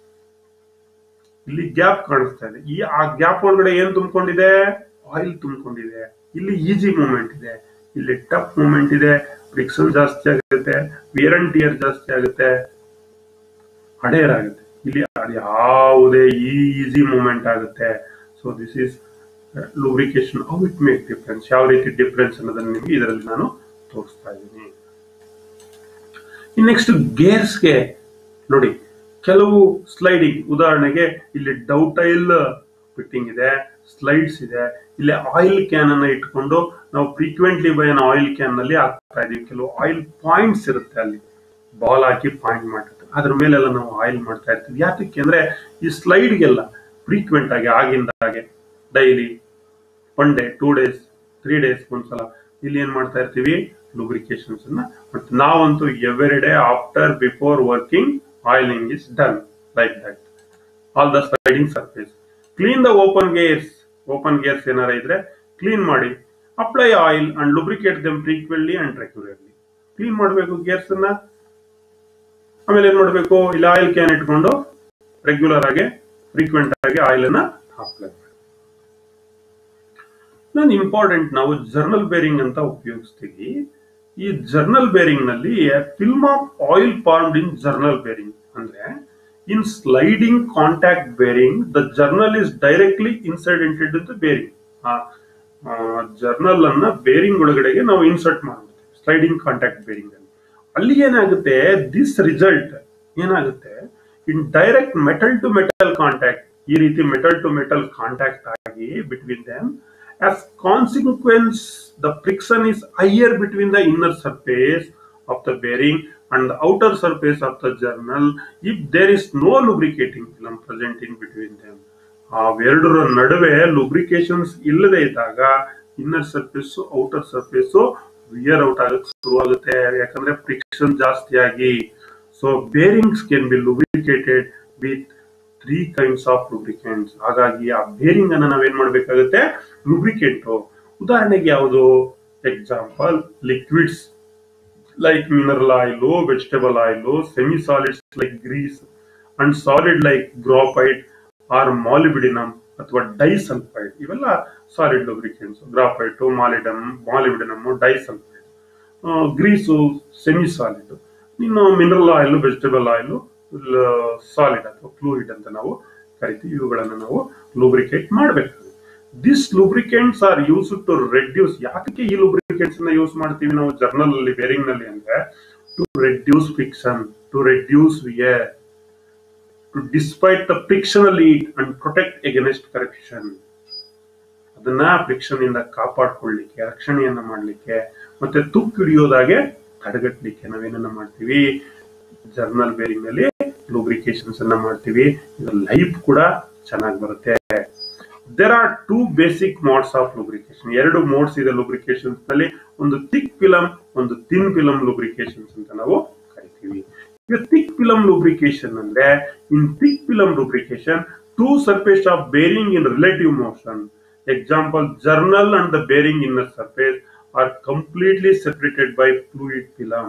ಇಲ್ಲಿ ಗ್ಯಾಪ್ ಕಾಣಿಸ್ತಾ ಇದೆ. ಈ ಆ ಗ್ಯಾಪ್ ಒಳಗಡೆ ಏನ್ ತುಂಬಿಕೊಂಡಿದೆ, ಆಯಿಲ್ ತುಂಬಿಕೊಂಡಿದೆ. ಇಲ್ಲಿ ಈಸಿ ಮೂವ್ಮೆಂಟ್ ಇದೆ, ಇಲ್ಲಿ ಟಫ್ ಮೂವ್ಮೆಂಟ್ ಇದೆ. ಫ್ರಿಕ್ಷನ್ ಜಾಸ್ತಿ ಆಗುತ್ತೆ, ವಿಯರ್ ಅಂಡ್ ಟಿಯರ್ ಜಾಸ್ತಿ ಆಗುತ್ತೆ, ಹಡೇರ್ ಆಗುತ್ತೆ. ಇಲ್ಲಿ ಅದು ಯಾವುದೇ ಈಸಿ ಮೂವ್ಮೆಂಟ್ ಆಗುತ್ತೆ. So this is lubrication, how it make difference, ಯಾವ ರೀತಿ ಡಿಫ್ರೆನ್ಸ್ ಅನ್ನೋದನ್ನ ನಿಮಗೆ ಇದರಲ್ಲಿ ನಾನು ತೋರಿಸ್ತಾ ಇದ್ದೀನಿ. ನೆಕ್ಸ್ಟ್ ಗೇರ್ಸ್ಗೆ ನೋಡಿ, ಕೆಲವು ಸ್ಲೈಡಿಂಗ್, ಉದಾಹರಣೆಗೆ ಇಲ್ಲಿ ಡೌಟೈಲ್ ಫಿಟ್ಟಿಂಗ್ ಇದೆ, ಸ್ಲೈಡ್ಸ್ ಇದೆ. ಇಲ್ಲಿ ಆಯಿಲ್ ಕ್ಯಾನ್ ಅನ್ನ ಇಟ್ಕೊಂಡು ನಾವು ಫ್ರೀಕ್ವೆಂಟ್ಲಿ ಬೈ ಆಯಿಲ್ ಕ್ಯಾನ್ ನಲ್ಲಿ ಹಾಕ್ತಾ ಇದೀವಿ. ಕೆಲವು ಆಯಿಲ್ ಪಾಯಿಂಟ್ಸ್ ಇರುತ್ತೆ, ಅಲ್ಲಿ ಬಾಲ್ ಹಾಕಿ ಪಾಯಿಂಟ್ ಮಾಡಿರ್ತೀವಿ, ಅದ್ರ ಮೇಲೆಲ್ಲ ನಾವು ಆಯಿಲ್ ಮಾಡ್ತಾ ಇರ್ತೀವಿ. ಯಾತಕ್ಕೆ ಅಂದ್ರೆ ಈ ಸ್ಲೈಡ್ಗೆಲ್ಲ ಫ್ರೀಕ್ವೆಂಟ್ ಆಗಿ ಆಗಿಂದ ಹಾಗೆ daily one day, two days, three days ಒಂದ್ಸಲ ಇಲ್ಲಿ ಏನ್ ಮಾಡ್ತಾ ಇರ್ತೀವಿ, ಲುಬ್ರಿಕೇಶನ್ಸ್ ಅನ್ನ ಮಾಡ್ತೀವಿ. ನಾವಂತೂ every day after before working oiling is done like that all the sliding surface. Clean the open gears, open gears ಏನಾರ ಇದ್ರೆ ಕ್ಲೀನ್ ಮಾಡಿ. Apply oil and lubricate them frequently and regularly. Clean ಮಾಡಬೇಕು gears ಅನ್ನ. ಆಮೇಲೆ ಏನ್ ಮಾಡಬೇಕು, ಇಲ್ಲಿ oil can ಇಟ್ಕೊಂಡು ರೆಗ್ಯುಲರ್ ಆಗಿ ಫ್ರೀಕ್ವೆಂಟ್ ಆಗಿ ಆಯಿಲ್ ಅನ್ನ ಅಪ್ಲೈ ಮಾಡಿ. ನಾನು ಇಂಪಾರ್ಟೆಂಟ್, ನಾವು ಜರ್ನಲ್ ಬೇರಿಂಗ್ ಅಂತ ಉಪಯೋಗಿಸ್ತೀವಿ. ಈ ಜರ್ನಲ್ ಬೇರಿಂಗ್ ನಲ್ಲಿ film of oil formed in journal bearing ಅಂದ್ರೆ In sliding contact bearing, the journal is directly inserted into the bearing. Journal ಅನ್ನ ಬೇರಿಂಗ್ ಒಳಗಡೆಗೆ ನಾವು ಇನ್ಸರ್ಟ್ ಮಾಡ್ಬಿಡ್ತೀವಿ ಸ್ಲೈಡಿಂಗ್ ಕಾಂಟ್ಯಾಕ್ಟ್ ಬೇರಿಂಗ್ ಅಲ್ಲಿ. ಅಲ್ಲಿ ಏನಾಗುತ್ತೆ, ದಿಸ್ ರಿಸಲ್ಟ್ ಏನಾಗುತ್ತೆ, in direct metal to metal contact, ಈ ರೀತಿ ಮೆಟಲ್ ಟು ಮೆಟಲ್ ಕಾಂಟ್ಯಾಕ್ಟ್ ಆಗಿ between them, as consequence the friction is higher between the inner surface of the bearing and the outer surface of the journal if there is no lubricating film present in between them. ಅವೆರಡರ ನಡುವೆ lubrications ಇಲ್ಲದೆ ಇದ್ದಾಗ inner surface outer surface wear out ಆಗಕ್ಕೆ ಶುರುವಾಗುತ್ತೆ, ಯಾಕಂದ್ರೆ friction ಜಾಸ್ತಿ ಆಗಿ. So bearings can be lubricated with three kinds of lubricants. ಹಾಗಾಗಿ ಆ ಬೇರಿಂಗ್ ಅನ್ನ ನಾವೇನ್ ಮಾಡ್ಬೇಕಾಗುತ್ತೆ, ಲುಬ್ರಿಕೆಂಟ್. ಉದಾಹರಣೆಗೆ ಯಾವುದು, example liquids like mineral oil, vegetable oil, semi solids like grease and solid like graphite or molybdenum ಅಥವಾ ಡೈಸಲ್ಫೈಡ್, ಇವೆಲ್ಲ ಸಾಲಿಡ್ ಲುಬ್ರಿಕೆಂಟ್ಸ್. ಗ್ರಾಫೈಟ್, ಮಾಲಿಡಮ್ molybdenum, disulphide. Grease semi solid. ಇನ್ನು mineral oil, vegetable oil solid ಅಥವಾ fluid ಅಂತ ನಾವು ಕರಿತೀವಿ. ಇವುಗಳನ್ನು ನಾವು ಲೂಬ್ರಿಕೇಟ್ ಮಾಡಬೇಕಾಗುತ್ತೆ. This lubricants are use to reduce. ಯಾಕೆ ಈ ಲೂಬ್ರಿಕೆಂಟ್ಸ್ ನ ಯೂಸ್ ಮಾಡ್ತೀವಿ ನಾವು ಜರ್ನಲ್ ಅಲ್ಲಿ, ಬೇರಿಂಗ್ ನಲ್ಲಿ ಅಂದ್ರೆ, to reduce friction, to reduce wear, to despite the frictional heat and protect against corruption. ಅದನ್ನ ಫ್ರಿಕ್ಷನ್ ಇಂದ ಕಾಪಾಡ್ಕೊಳ್ಳಿಕ್ಕೆ, ರಕ್ಷಣೆಯನ್ನ ಮಾಡ್ಲಿಕ್ಕೆ, ಮತ್ತೆ ತುಕ್ಕು ಹಿಡಿಯೋದಾಗೆ ತಡೆಗಟ್ಟಲಿಕ್ಕೆ ನಾವೇನನ್ನ ಮಾಡ್ತೀವಿ, ಜರ್ನಲ್ ಬೇರಿಂಗ್ ನಲ್ಲಿ ಲೂಬ್ರಿಕೇಶನ್ಸ್ ಅನ್ನ ಮಾಡ್ತೀವಿ. ಇದರ ಲೈಫ್ ಕೂಡ ಚೆನ್ನಾಗಿ ಬರುತ್ತೆ. There are two basic modes of lubrication. ಎರಡು ಮೋಡ್ಸ್ ಇದೆ ಲೂಬ್ರಿಕೇಶನ್ಸ್ ನಲ್ಲಿ, ಒಂದು ಥಿಕ್ ಫಿಲಮ್, ಒಂದು ಥಿನ್ ಫಿಲಮ್ ಲೂಬ್ರಿಕೇಶನ್ಸ್ ಅಂತ ನಾವು ಕರಿತೀವಿ. ಈಗ ಥಿಕ್ ಫಿಲಮ್ ಲೂಬ್ರಿಕೇಶನ್ ಅಂದ್ರೆ, in thick film lubrication two surface of bearing in relative motion. Example journal and the bearing inner surface are completely separated by fluid film.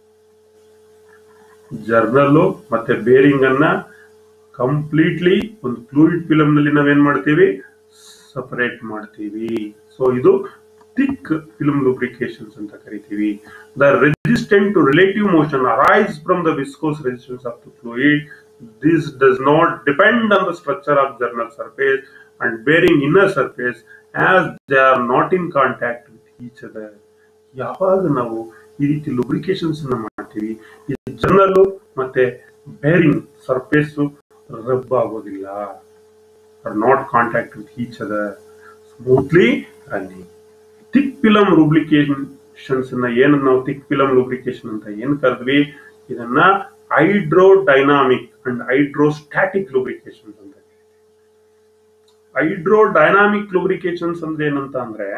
Journal ಮತ್ತೆ bearing ಅನ್ನ completely ಒಂದು fluid film ನಲ್ಲಿ ನಾವೇನ್ ಮಾಡ್ತೀವಿ, separate ಮಾಡ್ತೀವಿ. So ಇದು thick film lubrications ಅಂತ ಕರಿತೀವಿ. The resistant to relative motion arise from the viscous resistance of the fluid. This does not depend on the structure of journal surface and bearing inner surface as they are not in contact with each other. ಯಾವಾಗ ನಾವು ಈ ರೀತಿ ಲೂಬ್ರಿಕೇಶನ್ಸ್ ಅನ್ನ ಮಾಡ್ತೀವಿ, ಈ journal ಮತ್ತೆ bearing surface rub ಆಗೋದಿಲ್ಲ, are not contact with each other, smoothly running. Thick film lubrications ಅನ್ನ ಏನು ನಾವು ಥಿಕ್ ಫಿಲಮ್ ಲೂಬ್ರಿಕೇಶನ್ ಅಂತ ಏನ್ ಕರೆದ್ವಿ, ಇದನ್ನ ಹೈಡ್ರೋಡೈನಾಮಿಕ್ ಅಂಡ್ ಹೈಡ್ರೋಸ್ಟ್ಯಾಟಿಕ್ ಲೂಬ್ರಿಕೇಶನ್ಸ್ ಅಂತ. ಹೈಡ್ರೋಡೈನಾಮಿಕ್ ಲೂಬ್ರಿಕೇಶನ್ಸ್ ಅಂದ್ರೆ ಏನಂತ ಅಂದ್ರೆ,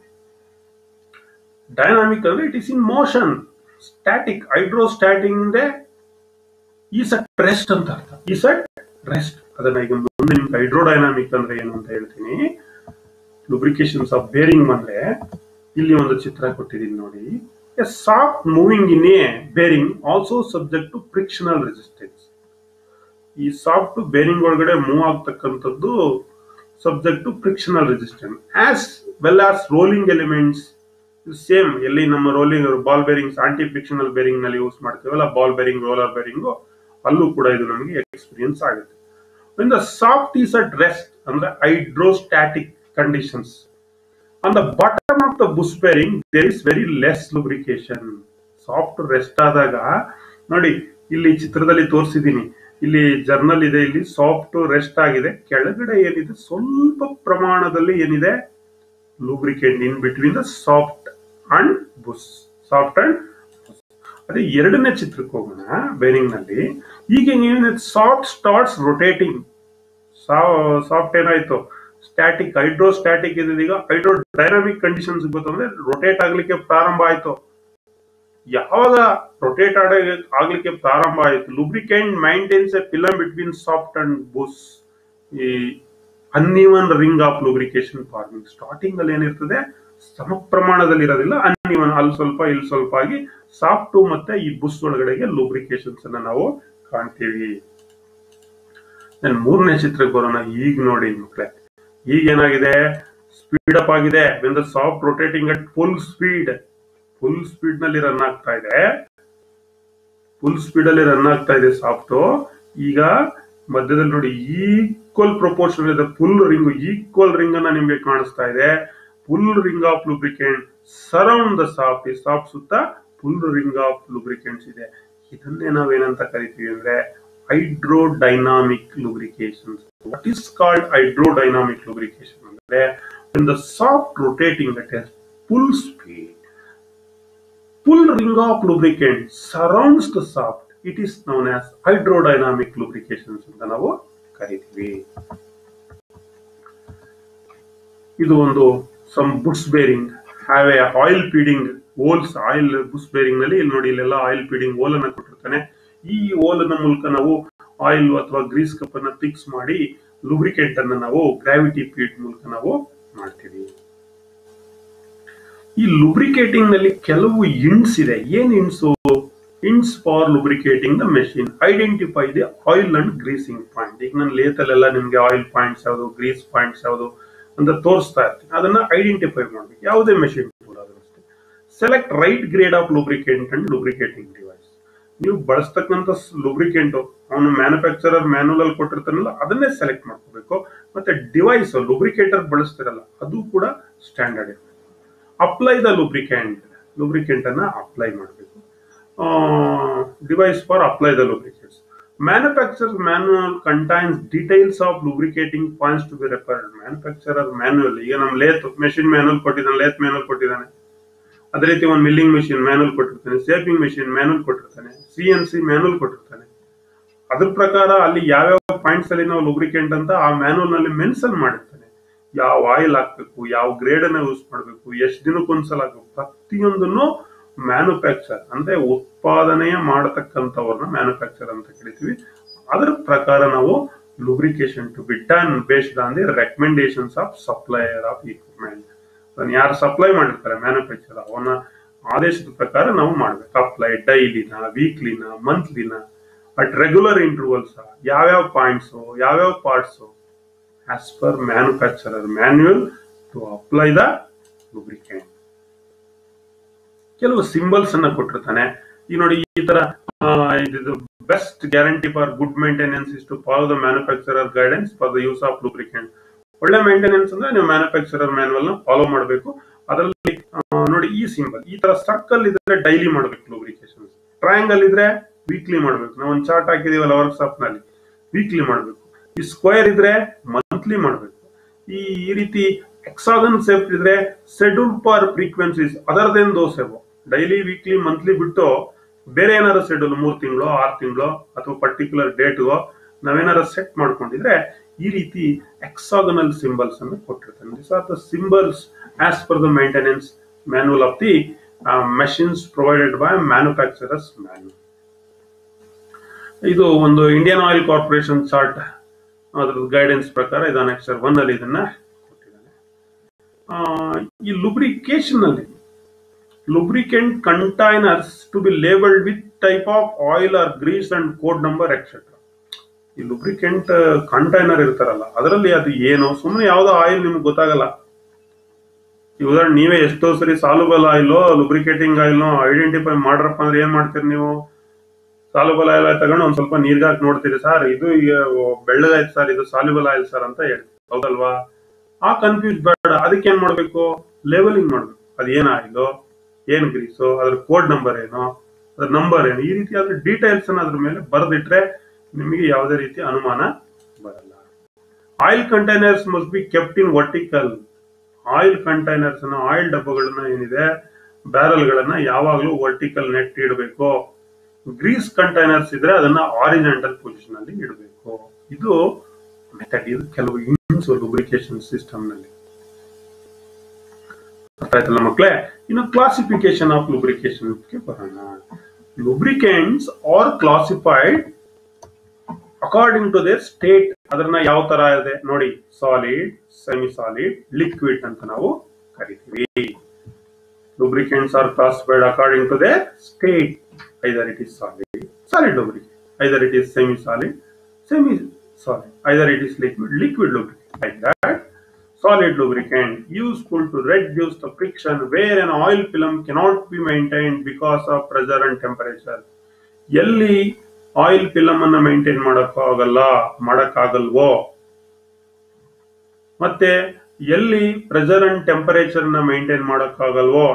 ಡೈನಾಮಿಕ್ ಅಂದ್ರೆ it is in motion, static hydrostatic ಅಂದ್ರೆ ಈಸ್ ಅಟ್ ರೆಸ್ಟ್ ಅಂತ ಅರ್ಥ, ಈಸ್ ಅಟ್ ರೆಸ್ಟ್. ಅದನ್ನ ಈಗ ಮುಂದೆ ನಿಮ್ಗೆ ಹೈಡ್ರೋಡೈನಾಮಿಕ್ ಅಂದ್ರೆ ಏನು ಅಂತ ಹೇಳ್ತೀನಿ. ಲುಬ್ರಿಕೇಶನ್ಸ್ ಆಫ್ ಬೇರಿಂಗ್ ಬಂದ್ರೆ ಇಲ್ಲಿ ಒಂದು ಚಿತ್ರ ಕೊಟ್ಟಿದ್ದೀನಿ ನೋಡಿ. A shaft moving in a bearing also subject to frictional resistance. ಈ ಸಾಫ್ಟ್ ಬೇರಿಂಗ್ ಒಳಗಡೆ ಮೂವ್ ಆಗ್ತಕ್ಕಂಥದ್ದು subject to frictional resistance as well as rolling elements. Same ಎಲ್ಲಿ ನಮ್ಮ rolling ball bearings anti frictional bearing ನಲ್ಲಿ ಯೂಸ್ ಮಾಡ್ತೀವಲ್ಲ, ball bearing, roller bearing, ಅಲ್ಲೂ ಕೂಡ ಇದು ನಮಗೆ ಎಕ್ಸ್ಪೀರಿಯನ್ಸ್ ಆಗುತ್ತೆ. When the soft is at rest ಅಂದ್ರೆ hydrostatic conditions, on the bottom of the bush bearing there is very less lubrication. Shaft rest ಆದಾಗ ನೋಡಿ, ಇಲ್ಲಿ ಚಿತ್ರದಲ್ಲಿ ತೋರಿಸಿದೀನಿ, ಇಲ್ಲಿ ಜರ್ನಲ್ ಇದೆ, ಇಲ್ಲಿ ಸಾಫ್ಟ್ ರೆಸ್ಟ್ ಆಗಿದೆ, ಕೆಳಗಡೆ ಏನಿದೆ ಸ್ವಲ್ಪ ಪ್ರಮಾಣದಲ್ಲಿ ಏನಿದೆ lubricant in between the shaft and bush, shaft and. ಅದೇ ಎರಡನೇ ಚಿತ್ರಕ್ಕೆ ಹೋಗೋಣ ಬೇರಿಂಗ್ ನಲ್ಲಿ. ಈಗ ಸಾಫ್ಟ್ ಸ್ಟಾರ್ಟ್ಸ್ ರೊಟೇಟಿಂಗ್. ಸಾಫ್ಟ್ ಏನಾಯ್ತು, ಸ್ಟ್ಯಾಟಿಕ್ ಹೈಡ್ರೋಸ್ಟ್ಯಾಟಿಕ್ ಇದೆ, ಈಗ ಹೈಡ್ರೋ ಡೈನಾಮಿಕ್ ಕಂಡೀಷನ್ಸ್ ಗೊತ್ತಂದ್ರೆ ರೊಟೇಟ್ ಆಗ್ಲಿಕ್ಕೆ ಪ್ರಾರಂಭ ಆಯ್ತು. ಯಾವಾಗ ರೊಟೇಟ್ ಆಗ್ಲಿಕ್ಕೆ ಪ್ರಾರಂಭ ಆಯ್ತು, lubricant maintains a film between shaft and bush. ಈ uneven ring of lubrication forming. Starting ಅಲ್ಲಿ ಏನಿರ್ತದೆ, ಸಮ ಪ್ರಮಾಣದಲ್ಲಿ ಇರೋದಿಲ್ಲ, ಅನ್ಇವನ್, ಅಲ್ಲಿ ಸ್ವಲ್ಪ ಇಲ್ಲಿ ಸ್ವಲ್ಪ ಆಗಿ ಸಾಫ್ಟ್ ಮತ್ತೆ ಈ ಬುಷ್ ಒಳಗಡೆಗೆ ಲೂಬ್ರಿಕೇಶನ್ಸ್ ಅನ್ನ ನಾವು ಕಾಣ್ತೀವಿ. ಮೂರನೇ ಚಿತ್ರಕ್ಕೆ ಬರೋಣ. ಈಗ ನೋಡಿ ಮಕ್ಕಳೇ, ಈಗ ಏನಾಗಿದೆ, ಸ್ಪೀಡ್ ಅಪ್ ಆಗಿದೆ. When the shaft rotating at full speed, full speed ನಲ್ಲಿ ರನ್ ಆಗ್ತಾ ಇದೆ, ಫುಲ್ ಸ್ಪೀಡ್ ಅಲ್ಲಿ ರನ್ ಆಗ್ತಾ ಇದೆ ಸಾಫ್ಟ್. ಈಗ ಮಧ್ಯದಲ್ಲಿ ನೋಡಿ ಈಕ್ವಲ್ ಪ್ರಪೋರ್ಷನ್ ಇದೆ, ಫುಲ್ ರಿಂಗ್, ಈಕ್ವಲ್ ರಿಂಗ್ ಅನ್ನ ನಿಮ್ಗೆ ಕಾಣಿಸ್ತಾ ಇದೆ. Full ring of lubricant surround the shaft, ಈ ಸಾಫ್ಟ್ ಸುತ್ತ ಫುಲ್ ರಿಂಗ್ ಆಫ್ ಲುಬ್ರಿಕೆಂಟ್ಸ್ ಇದೆ. ಇದನ್ನೇ ನಾವೇನಂತ ಕರಿತೀವಿ ಅಂದ್ರೆ hydrodynamic lubrication. What is called hydrodynamic lubrication ಅಂದ್ರೆ when the soft rotating at a full speed, full ring of lubricant surrounds the soft, it is known as hydrodynamic lubrications ಅಂತ ನಾವು ಕರಿತೀವಿ. ಇದು ಒಂದು some bush bearing have a oil feeding holes, oil bush bearing ನಲ್ಲಿ ಇಲ್ಲಿ ನೋಡಿ ಇಲ್ಲೆಲ್ಲ oil feeding hole ಅನ್ನ ಕೊಟ್ಟಿರ್ತಾನೆ. ಈ ಹೋಲ್ ನ ಮೂಲಕ ನಾವು ಆಯಿಲ್ ಅಥವಾ ಗ್ರೀಸ್ ಕಪ್ ಅನ್ನ ಫಿಕ್ಸ್ ಮಾಡಿ ಲುಬ್ರಿಕೆಂಟ್ ಅನ್ನ ನಾವು ಗ್ರಾವಿಟಿ ಫೀಡ್ ಮೂಲಕ ನಾವು ಮಾಡ್ತೀವಿ. ಈ ಲುಬ್ರಿಕೇಟಿಂಗ್ ನಲ್ಲಿ ಕೆಲವು ಇಂಡ್ಸ್ ಇದೆ. ಏನ್ hints? Hints for lubricating the machine, identify the oil and greasing point. ಈಗ ನಾನು ಲೇತಲ್ಲೆಲ್ಲ ನಿಮ್ಗೆ ಆಯಿಲ್ ಪಾಯಿಂಟ್ಸ್ ಯಾವುದು, ಗ್ರೀಸ್ ಪಾಯಿಂಟ್ಸ್ ಯಾವುದು ಅಂತ ತೋರಿಸ್ತಾ ಇರ್ತೀನಿ. ಅದನ್ನ ಐಡೆಂಟಿಫೈ ಮಾಡ್ಬೇಕು ಯಾವುದೇ ಮೆಷಿನ್ ಟೂಲ್ ಆದ್ರೂ ಅಷ್ಟೇ. Select right grade of lubricant and lubricating device. ನೀವು ಬಳಸ್ತಕ್ಕಂಥ ಲುಬ್ರಿಕೆಂಟ್ ಅವನು ಮ್ಯಾನುಫ್ಯಾಕ್ಚರರ್ ಮ್ಯಾನುವಲ್ ಅಲ್ಲಿ ಕೊಟ್ಟಿರ್ತಾನಲ್ಲ ಅದನ್ನೇ ಸೆಲೆಕ್ಟ್ ಮಾಡ್ಕೋಬೇಕು. ಮತ್ತೆ ಡಿವೈಸ್ ಲುಬ್ರಿಕೇಟರ್ ಬಳಸ್ತಿರಲ್ಲ ಅದು ಕೂಡ ಸ್ಟ್ಯಾಂಡರ್ಡ್ ಇರಬೇಕು. ಅಪ್ಲೈ ದ ಲುಬ್ರಿಕೆಂಟ್, ಲುಬ್ರಿಕೆಂಟ್ ಅನ್ನ ಅಪ್ಲೈ ಮಾಡಬೇಕು. Device for apply the lubricants. Manufacturer manual contains details of lubricating points to be referred. Manufacturer manual, ಈಗ ನಮ್ ಲೇತ್ ಮೆಷಿನ್ ಮ್ಯಾನುವಲ್ ಕೊಟ್ಟಿದ್ದಾನೆ, ಲೇತ್ ಮ್ಯಾನುವಲ್ ಕೊಟ್ಟಿದ್ದಾನೆ. ಅದೇ ರೀತಿ ಒಂದು ಮಿಲ್ಲಿಂಗ್ ಮೆಷಿನ್ ಮ್ಯಾನುವಲ್ ಕೊಟ್ಟಿರ್ತಾನೆ, ಶೇಪಿಂಗ್ ಮೆಷಿನ್ ಮ್ಯಾನುವಲ್ ಕೊಟ್ಟಿರ್ತಾನೆ, ಸಿ ಎನ್ ಸಿ ಮ್ಯಾನುವಲ್ ಕೊಟ್ಟಿರ್ತಾನೆ. ಅದ್ರ ಪ್ರಕಾರ ಅಲ್ಲಿ ಯಾವ್ಯಾವ ಪಾಯಿಂಟ್ಸ್ ಅಲ್ಲಿ ನಾವು ಲುಬ್ರಿಕೆಂಟ್ ಅಂತ ಆ ಮ್ಯಾನುವಲ್ ನಲ್ಲಿ ಮೆನ್ಷನ್ ಮಾಡಿರ್ತಾನೆ. ಯಾವ ಆಯಿಲ್ ಹಾಕ್ಬೇಕು, ಯಾವ ಗ್ರೇಡ್ ಅನ್ನ ಯೂಸ್ ಮಾಡಬೇಕು, ಎಷ್ಟು ದಿನಕ್ಕೊಂದ್ಸಲ ಹಾಕ್ಬೇಕು, ಪ್ರತಿಯೊಂದನ್ನು ಮ್ಯಾನುಫ್ಯಾಕ್ಚರ್ ಅಂದ್ರೆ ಉತ್ಪಾದನೆಯ ಮಾಡತಕ್ಕಂಥವ್ರನ್ನ ಮ್ಯಾನುಫ್ಯಾಕ್ಚರ್ ಅಂತ ಕರಿತೀವಿ. ಅದರ ಪ್ರಕಾರ ನಾವು lubrication to be done based on the recommendations of supplier of equipment. ಯಾರು ಸಪ್ಲೈ ಮಾಡಿರ್ತಾರೆ ಮ್ಯಾನುಫ್ಯಾಕ್ಚರ್ ಅವನ ಆದೇಶದ ಪ್ರಕಾರ ನಾವು ಮಾಡ್ಬೇಕು. ಅಪ್ಲೈ ಡೈಲಿನ, ವೀಕ್ಲಿನ, ಮಂತ್ಲಿನ, ಅಟ್ ರೆಗ್ಯುಲರ್ ಇಂಟರ್ವಲ್ಸ್, ಯಾವ್ಯಾವ ಪಾಯಿಂಟ್ಸ್, ಯಾವ್ಯಾವ parts as per manufacturer manual to apply the lubricant. ಕೆಲವು ಸಿಂಬಲ್ಸ್ ಅನ್ನ ಕೊಟ್ಟಿರ್ತಾನೆ. ಈ ನೋಡಿ ಈ ತರ ಇದು best guarantee for good maintenance is to follow the manufacturer guidance for the use of lubricant. ಒಳ್ಳೆ ಮೇಂಟೆನೆನ್ಸ್ ಅಂದ್ರೆ ನೀವು ಮ್ಯಾನುಫ್ಯಾಕ್ಚರರ್ ಮ್ಯಾನುವಲ್ ನ ಫಾಲೋ ಮಾಡಬೇಕು. ಅದರಲ್ಲಿ ನೋಡಿ ಈ ಸಿಂಬಲ್ ಈ ತರ ಸರ್ಕಲ್ ಇದ್ರೆ ಡೈಲಿ ಮಾಡಬೇಕು ಲುಬ್ರಿಕೇಶನ್, ಟ್ರಯಾಂಗಲ್ ಇದ್ರೆ ವೀಕ್ಲಿ ಮಾಡಬೇಕು. ನಾವು ಒಂದು ಚಾರ್ಟ್ ಹಾಕಿದೀವಲ್ಲ ವರ್ಕ್ಶಾಪ್ ನಲ್ಲಿ, ವೀಕ್ಲಿ ಮಾಡಬೇಕು. ಈ ಸ್ಕ್ವೇರ್ ಇದ್ರೆ ಮಂತ್ಲಿ ಮಾಡಬೇಕು. ಈ ಈ ರೀತಿ ಹೆಕ್ಸಾಗನ್ ಶೇಪ್ ಇದ್ರೆ schedule for frequencies other than those above. Daily, weekly, monthly ಬಿಟ್ಟು ಬೇರೆ ಏನಾದ್ರು ಶೆಡ್ಯೂಲ್ ಮೂರ್ ತಿಂಗಳು, ಆರು ತಿಂಗಳು ಅಥವಾ ಪರ್ಟಿಕ್ಯುಲರ್ ಡೇಟ್ಗೋ ನಾವೇನಾದ್ರು ಸೆಟ್ ಮಾಡ್ಕೊಂಡಿದ್ರೆ ಈ ರೀತಿ ಹೆಕ್ಸಾಗನಲ್ ಸಿಂಬಲ್ಸ್ ಅನ್ನು ಕೊಟ್ಟಿರ್ತಾನೆ. This are the symbols as per the maintenance manual of the machines provided by manufacturers manual. ಇದು ಒಂದು ಇಂಡಿಯನ್ ಆಯಿಲ್ ಕಾರ್ಪೊರೇಷನ್ ಚಾರ್ಟ್, ಅದ್ರ ಗೈಡೆನ್ಸ್ ಪ್ರಕಾರ ಇದು ಅನೆಕ್ಸರ್ ಒನ್ ಅಲ್ಲಿ ಇದನ್ನ ಕೊಟ್ಟಿದ್ದಾನೆ. ಈ ಲುಬ್ರಿಕೇಶನ್ ಅಲ್ಲಿ lubricant containers to be labeled with type of oil or grease and code number et cetera. ಈ ಲುಬ್ರಿಕೆಂಟ್ ಕಂಟೈನರ್ ಇರ್ತಾರಲ್ಲ ಅದರಲ್ಲಿ ಅದು ಏನು, ಸುಮ್ಮನೆ ಯಾವ್ದೋ ಆಯಿಲ್ ನಿಮ್ಗೆ ಗೊತ್ತಾಗಲ್ಲ. ಈ ಉದಾಹರಣೆ ನೀವೇ ಎಷ್ಟೋ ಸರಿ soluble oil, lubricating oil identify ಮಾಡ್ರಪ್ಪ ಅಂದ್ರೆ ಏನ್ ಮಾಡ್ತೀರಿ ನೀವು? ಸಾಲ್ಯುಬಲ್ ಆಯಿಲ್ ತಗೊಂಡು ಒಂದ್ ಸ್ವಲ್ಪ ನೀರ್ಗಾಕಿ ನೋಡ್ತೀರಿ, ಸರ್ ಇದು ಬೆಳ್ಳಗಾಯ್ತು ಸರ್, ಇದು ಸಾಲ್ಯುಬಲ್ ಆಯಿಲ್ ಸರ್ ಅಂತ ಹೇಳಿ, ಹೌದಲ್ವಾ? ಆ ಕನ್ಫ್ಯೂಸ್ ಬೇಡ. ಅದಕ್ಕೆ ಏನ್ ಮಾಡ್ಬೇಕು? ಲೇಬಲಿಂಗ್ ಮಾಡ್ಬೇಕು. ಅದ್ ಏನ್ ಆಯಿಲ್, ಏನ್ ಗ್ರೀಸು, ಅದ್ರ ಕೋಡ್ ನಂಬರ್ ಏನು, ಅದ್ರ ನಂಬರ್ ಏನು, ಈ ರೀತಿ ಅದ್ರ ಡೀಟೇಲ್ಸ್ ಅನ್ನ ಅದ್ರ ಮೇಲೆ ಬರೆದಿಟ್ರೆ ನಿಮಗೆ ಯಾವುದೇ ರೀತಿ ಅನುಮಾನ ಬರಲ್ಲ. Oil containers must be kept in vertical. Oil containers ಅನ್ನ, ಆಯಿಲ್ ಡಬ್ಬಗಳನ್ನ ಏನಿದೆ ಬ್ಯಾರಲ್ ಗಳನ್ನ ಯಾವಾಗ್ಲೂ ವರ್ಟಿಕಲ್ ನೆಟ್ ಇಡಬೇಕು. ಗ್ರೀಸ್ ಕಂಟೈನರ್ಸ್ ಇದ್ರೆ ಅದನ್ನ ಆರಿಜೆಂಟಲ್ ಪೊಸಿಷನ್ ಅಲ್ಲಿ ಇಡಬೇಕು. ಇದು ಮೆಥಡ್. ಇದು ಕೆಲವು ಇಂಡ್ಸ್ ಲುಬ್ರಿಕೇಶನ್ ಸಿಸ್ಟಮ್ ನಲ್ಲಿ. ಅರ್ಥ ಆಯ್ತಲ್ಲ ಮಕ್ಕಳೇ? ಇನ್ನು ಕ್ಲಾಸಿಫಿಕೇಶನ್ ಆಫ್ ಲುಬ್ರಿಕೇಶನ್ ಬರೋಣ. Lubricants are classified according to their state. ಅದನ್ನ ಯಾವ ತರ ಇದೆ ನೋಡಿ, ಸಾಲಿಡ್, ಸೆಮಿ ಸಾಲಿಡ್, ಲಿಕ್ವಿಡ್ ಅಂತ ನಾವು ಕರಿತೀವಿ. Lubricants are classified according to their state. either it is solid, solid lubricant, either it is semi solid, semi solid, either it is liquid, liquid lubricant. Like that, solid lubricant useful to reduce the friction where an oil film cannot be maintained because of pressure and temperature. ಎಲ್ಲಿ oil film ಅನ್ನ maintain ಮಾಡಕ್ಕಾಗಲ್ಲ ಮಾಡಕ್ಕಾಗಲ್ವೋ, ಮತ್ತೆ ಎಲ್ಲಿ pressure and temperature ನ maintain ಮಾಡಕ್ಕಾಗಲ್ವೋ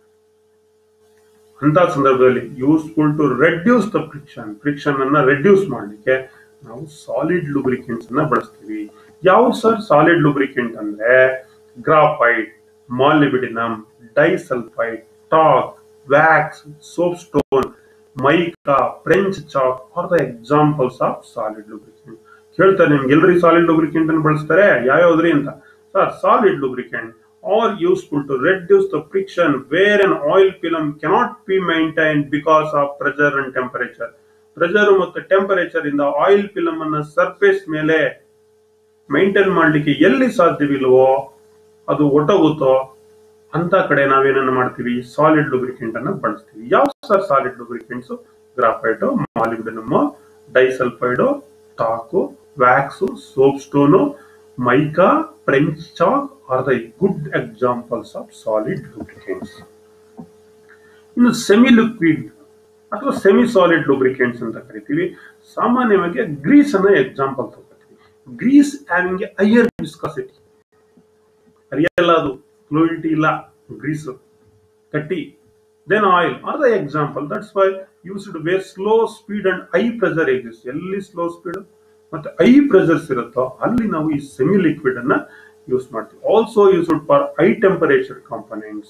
ಅಂತ ಸಂದರ್ಭದಲ್ಲಿ useful to reduce the friction friction ಅನ್ನ ರೆಡ್ಯೂಸ್ ಮಾಡಲಿಕ್ಕೆ ನಾವು ಸಾಲಿಡ್ ಲೂಬ್ರಿಕೆಂಟ್ಸ್ ಅನ್ನ ಬಳಸ್ತೀವಿ. ಯಾವ ಸರ್ ಸಾಲಿಡ್ ಲೂಬ್ರಿಕೆಂಟ್ ಅಂದ್ರೆ graphite, molybdenum, disulphide, talc, wax, soap stone, mica, French chalk are the examples of solid lubricant. ಕೇಳ್ತಾರೆ ನಿಮ್ಗೆ ಎಲ್ರಿ ಸಾಲಿಡ್ ಲೂಬ್ರಿಕೆಂಟ್ ಅನ್ನು ಬಳಸ್ತಾರೆ, ಯಾವ್ಯಾವ್ದ್ರಿ ಅಂತ. Sir solid lubricant are useful to reduce the friction where an oil film cannot be maintained because of pressure and temperature. Pressure ಮತ್ತು temperature ಇಂದ oil film ಅನ್ನ ಸರ್ಫೇಸ್ ಮೇಲೆ ಮೈಂಟೈನ್ ಮಾಡ್ಲಿಕ್ಕೆ ಎಲ್ಲಿ ಸಾಧ್ಯವಿಲ್ವೋ ಅದು ಒಟ್ಟೋಗುತ್ತೋ ಅಂತ ಕಡೆ ನಾವೇನನ್ನ ಮಾಡ್ತೀವಿ, ಸಾಲಿಡ್ ಲೂಬ್ರಿಕೆಂಟ್ ಅನ್ನ ಬಳಸ್ತೀವಿ. ಯಾವ sir solid lubricants? Graphite, molybdenum, disulphide, talc, wax, soap stone, mica, French chalk are the good examples of solid lubricants. ಇನ್ನು ಸೆಮಿ ಲಿಕ್ವಿಡ್ ಅಥವಾ ಸೆಮಿ ಸಾಲಿಡ್ ಲೂಬ್ರಿಕೆಂಟ್ಸ್ ಅಂತ ಕರಿತೀವಿ. ಸಾಮಾನ್ಯವಾಗಿ ಗ್ರೀಸ್ ಅನ್ನ ಎಕ್ಸಾಂಪಲ್ ತಗೋತೀವಿ. Grease having a higher viscosity, real ಅದು fluidity ಇಲ್ಲ, grease ಗಟ್ಟಿ. Then oil are the example. That's why used where slow speed and high pressure exist. ಎಲ್ಲಿ ಸ್ಲೋ ಸ್ಪೀಡ್ ಮತ್ತೆ ಹೈ ಪ್ರೆಷರ್ಸ್ ಇರುತ್ತೋ ಅಲ್ಲಿ ನಾವು ಈ ಸೆಮಿ ಲಿಕ್ವಿಡ್ ಅನ್ನ ಯೂಸ್ ಮಾಡ್ತೀವಿ. Also used for high temperature components.